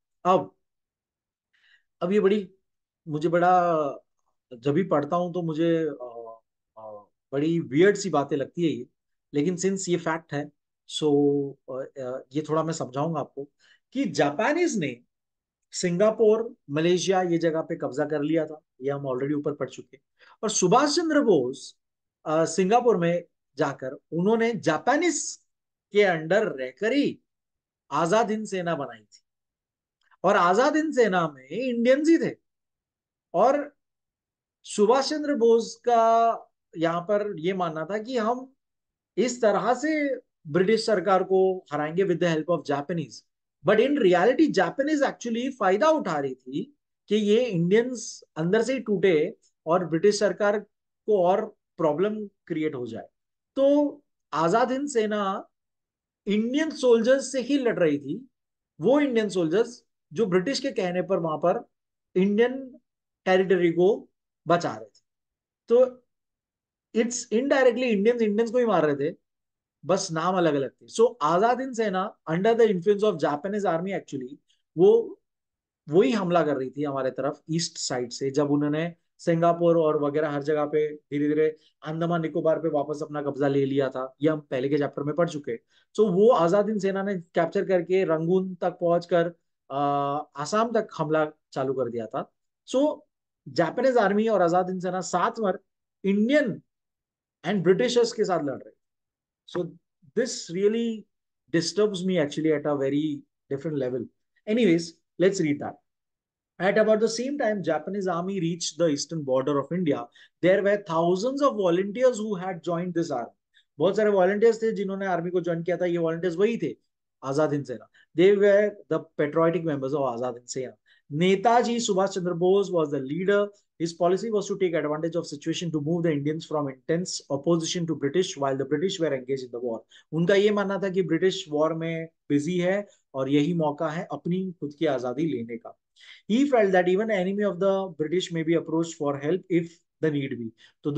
अब ये बड़ी मुझे बड़ा जब भी पढ़ता हूं तो मुझे बड़ी वियर्ड सी बातें लगती है ये, लेकिन सिंस ये फैक्ट है, सो ये थोड़ा मैं समझाऊंगा आपको कि जापानीज ने सिंगापुर मलेशिया ये जगह पे कब्जा कर लिया था, ये हम ऑलरेडी ऊपर पढ़ चुके हैं. और सुभाष चंद्र बोस सिंगापुर में जाकर उन्होंने जापानीज के अंडर रहकर ही आजाद हिंद सेना बनाई थी. और आजाद हिंद सेना में इंडियंस ही थे. और सुभाष चंद्र बोस का यहाँ पर ये मानना था कि हम इस तरह से ब्रिटिश सरकार को हराएंगे with the help of Japanese. But in reality Japanese actually फायदा उठा रही थी कि ये इंडियंस अंदर से ही टूटे और ब्रिटिश सरकार को और प्रॉब्लम क्रिएट हो जाए. तो आजाद हिंद सेना इंडियन सोल्जर्स से ही लड़ रही थी, वो इंडियन सोल्जर्स जो ब्रिटिश के कहने पर वहां पर इंडियन टेरिटरी को बचा रहे थे. तो इट्स इनडायरेक्टली इंडियंस इंडियंस को ही मार रहे थे, बस नाम अलग अलग थे. सो Azad Hind Sena under the influence of Japanese army actually वो वही हमला कर रही थी हमारे तरफ ईस्ट साइड से, जब उन्होंने सिंगापुर और वगैरह हर जगह पे धीरे धीरे अंडमान निकोबार पे वापस अपना कब्जा ले लिया था। ये हम पहले के चैप्टर में पढ़ चुके। सो वो आजाद हिंद सेना ने कैप्चर करके रंगून तक पहुंचकर आसाम तक हमला चालू कर दिया था। सो जापानीज आर्मी और आजाद हिंद सेना साथ में इंडियन एंड ब्रिटिशर्स के साथ लड़ रहे। So this really disturbs me actually at a very different level. Anyways, let's read that. At about the same time, Japanese army reached the eastern border of India. There were thousands of volunteers who had joined this army. बहुत सारे volunteers थे जिन्होंने army को join किया था। ये volunteers वही थे आजाद हिंद सेना। They were the patriotic members of Azad Hind Sena. Netaji Subhash Chandra Bose was the leader. His policy was to take advantage of situation to move the Indians from intense opposition to British while the British were engaged in the war. उनका ये मानना था कि British war में busy है और यही मौका है अपनी खुद की आजादी लेने का। He felt that even the enemy of the British may be approached for help if the need be. तो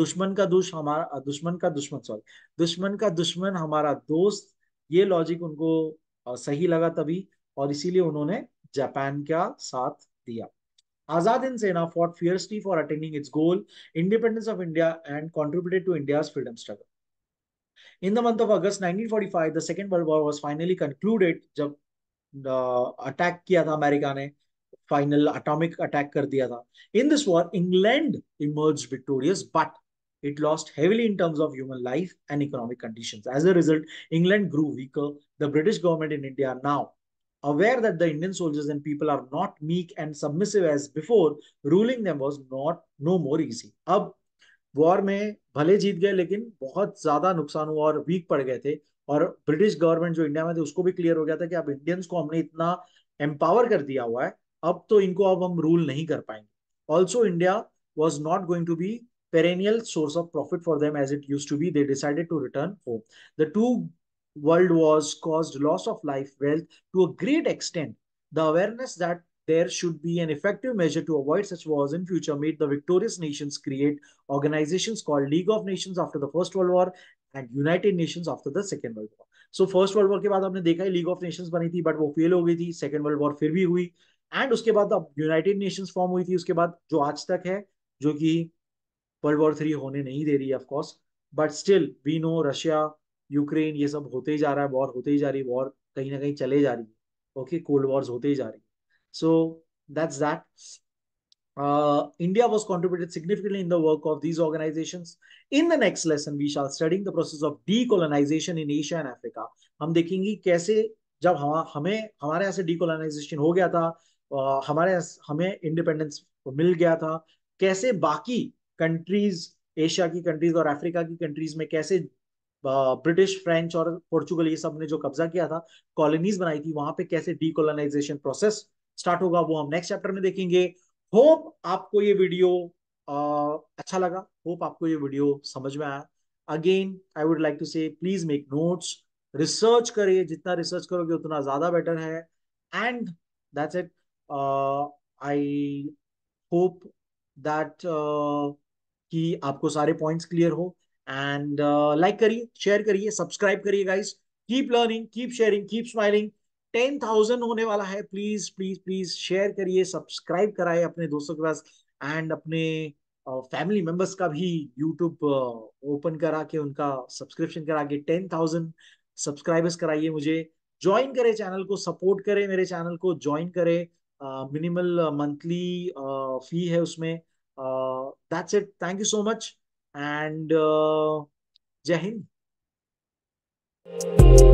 दुश्मन का दुश्मन हमारा दोस्त, ये लॉजिक उनको सही लगा तभी, और इसीलिए उन्होंने जापान का साथ दिया। Azad Hind Sena fought fiercely for attaining its goal, independence of India, and contributed to India's freedom struggle. In the month of August 1945, the Second World War was finally concluded जब attack किया था America ने, final atomic attack कर दिया था। In this war England emerged victorious but it lost heavily in terms of human life and economic conditions. As a result, England grew weaker. The British government in India, now aware that the Indian soldiers and people are not meek and submissive as before, ruling them was not no more easy. अब war में भले जीत गए लेकिन बहुत ज्यादा नुकसान हुआ और वीक पड़ गए थे। और ब्रिटिश गवर्नमेंट जो इंडिया में थे उसको भी क्लियर हो गया था कि अब इंडियंस को हमने इतना एम्पावर कर दिया हुआ है, अब तो इनको अब हम रूल नहीं कर पाएंगे। Also India was not going to be perennial source of profit for them as it used to be. They decided to return home. The two world wars caused loss of life, wealth to a great extent. The awareness that there should be an effective measure to avoid such wars in future made the victorious nations create organizations called League of Nations after the First World War and United Nations after the Second World War. So first world war के बाद हमने देखा है league of Nations बनी थी but वो fail हो गई थी। सेकेंड वर्ल्ड वॉर फिर भी हुई एंड उसके बाद अब यूनाइटेड नेशंस फॉर्म हुई थी उसके बाद, जो आज तक है, जो कि वर्ल्ड वॉर 3 होने नहीं दे रही है of course. But still we know Russia Ukraine ये सब होते ही जा रहा है, वॉर होते ही जा रही है, वॉर कहीं ना कहीं चले जा रही है। ओके, कोल्ड वॉर्स होते ही जा रही है। So that's that. India was contributed significantly in the work of these organizations. In the next lesson, we shall studying the process of decolonization in Asia and Africa. हम देखेंगे कैसे जब हमें हमारे यहाँ से decolonization हो गया था, हमें इंडिपेंडेंस मिल गया था, कैसे बाकी कंट्रीज, एशिया की कंट्रीज और अफ्रीका की कंट्रीज में कैसे ब्रिटिश, फ्रेंच और पोर्चुगल ये सब ने जो कब्जा किया था, कॉलोनीज बनाई थी, वहां पे कैसे डीकोलोनाइजेशन प्रोसेस स्टार्ट होगा वो हम नेक्स्ट चैप्टर में देखेंगे। होप आपको ये वीडियो अच्छा लगा, होप आपको ये वीडियो समझ में आया। Again I would like to say please make notes, research करिए, जितना रिसर्च करोगे उतना ज्यादा बेटर है। And that's it. I hope that कि आपको सारे पॉइंट्स क्लियर हो। एंड लाइक करिए, शेयर करिए, सब्सक्राइब करिए guys. Keep learning, keep sharing, keep smiling. 10,000 होने वाला है, प्लीज प्लीज प्लीज शेयर करिए, सब्सक्राइब कराए अपने दोस्तों के पास एंड अपने फैमिली मेंबर्स का भी यूट्यूब ओपन करा के उनका सब्सक्रिप्शन करा के 10,000 सब्सक्राइबर्स कराइए मुझे। ज्वाइन करें चैनल को, सपोर्ट करें मेरे चैनल को, ज्वाइन करें। मिनिमल मंथली फी है उसमें। That's it, thank you so much and जय हिंद।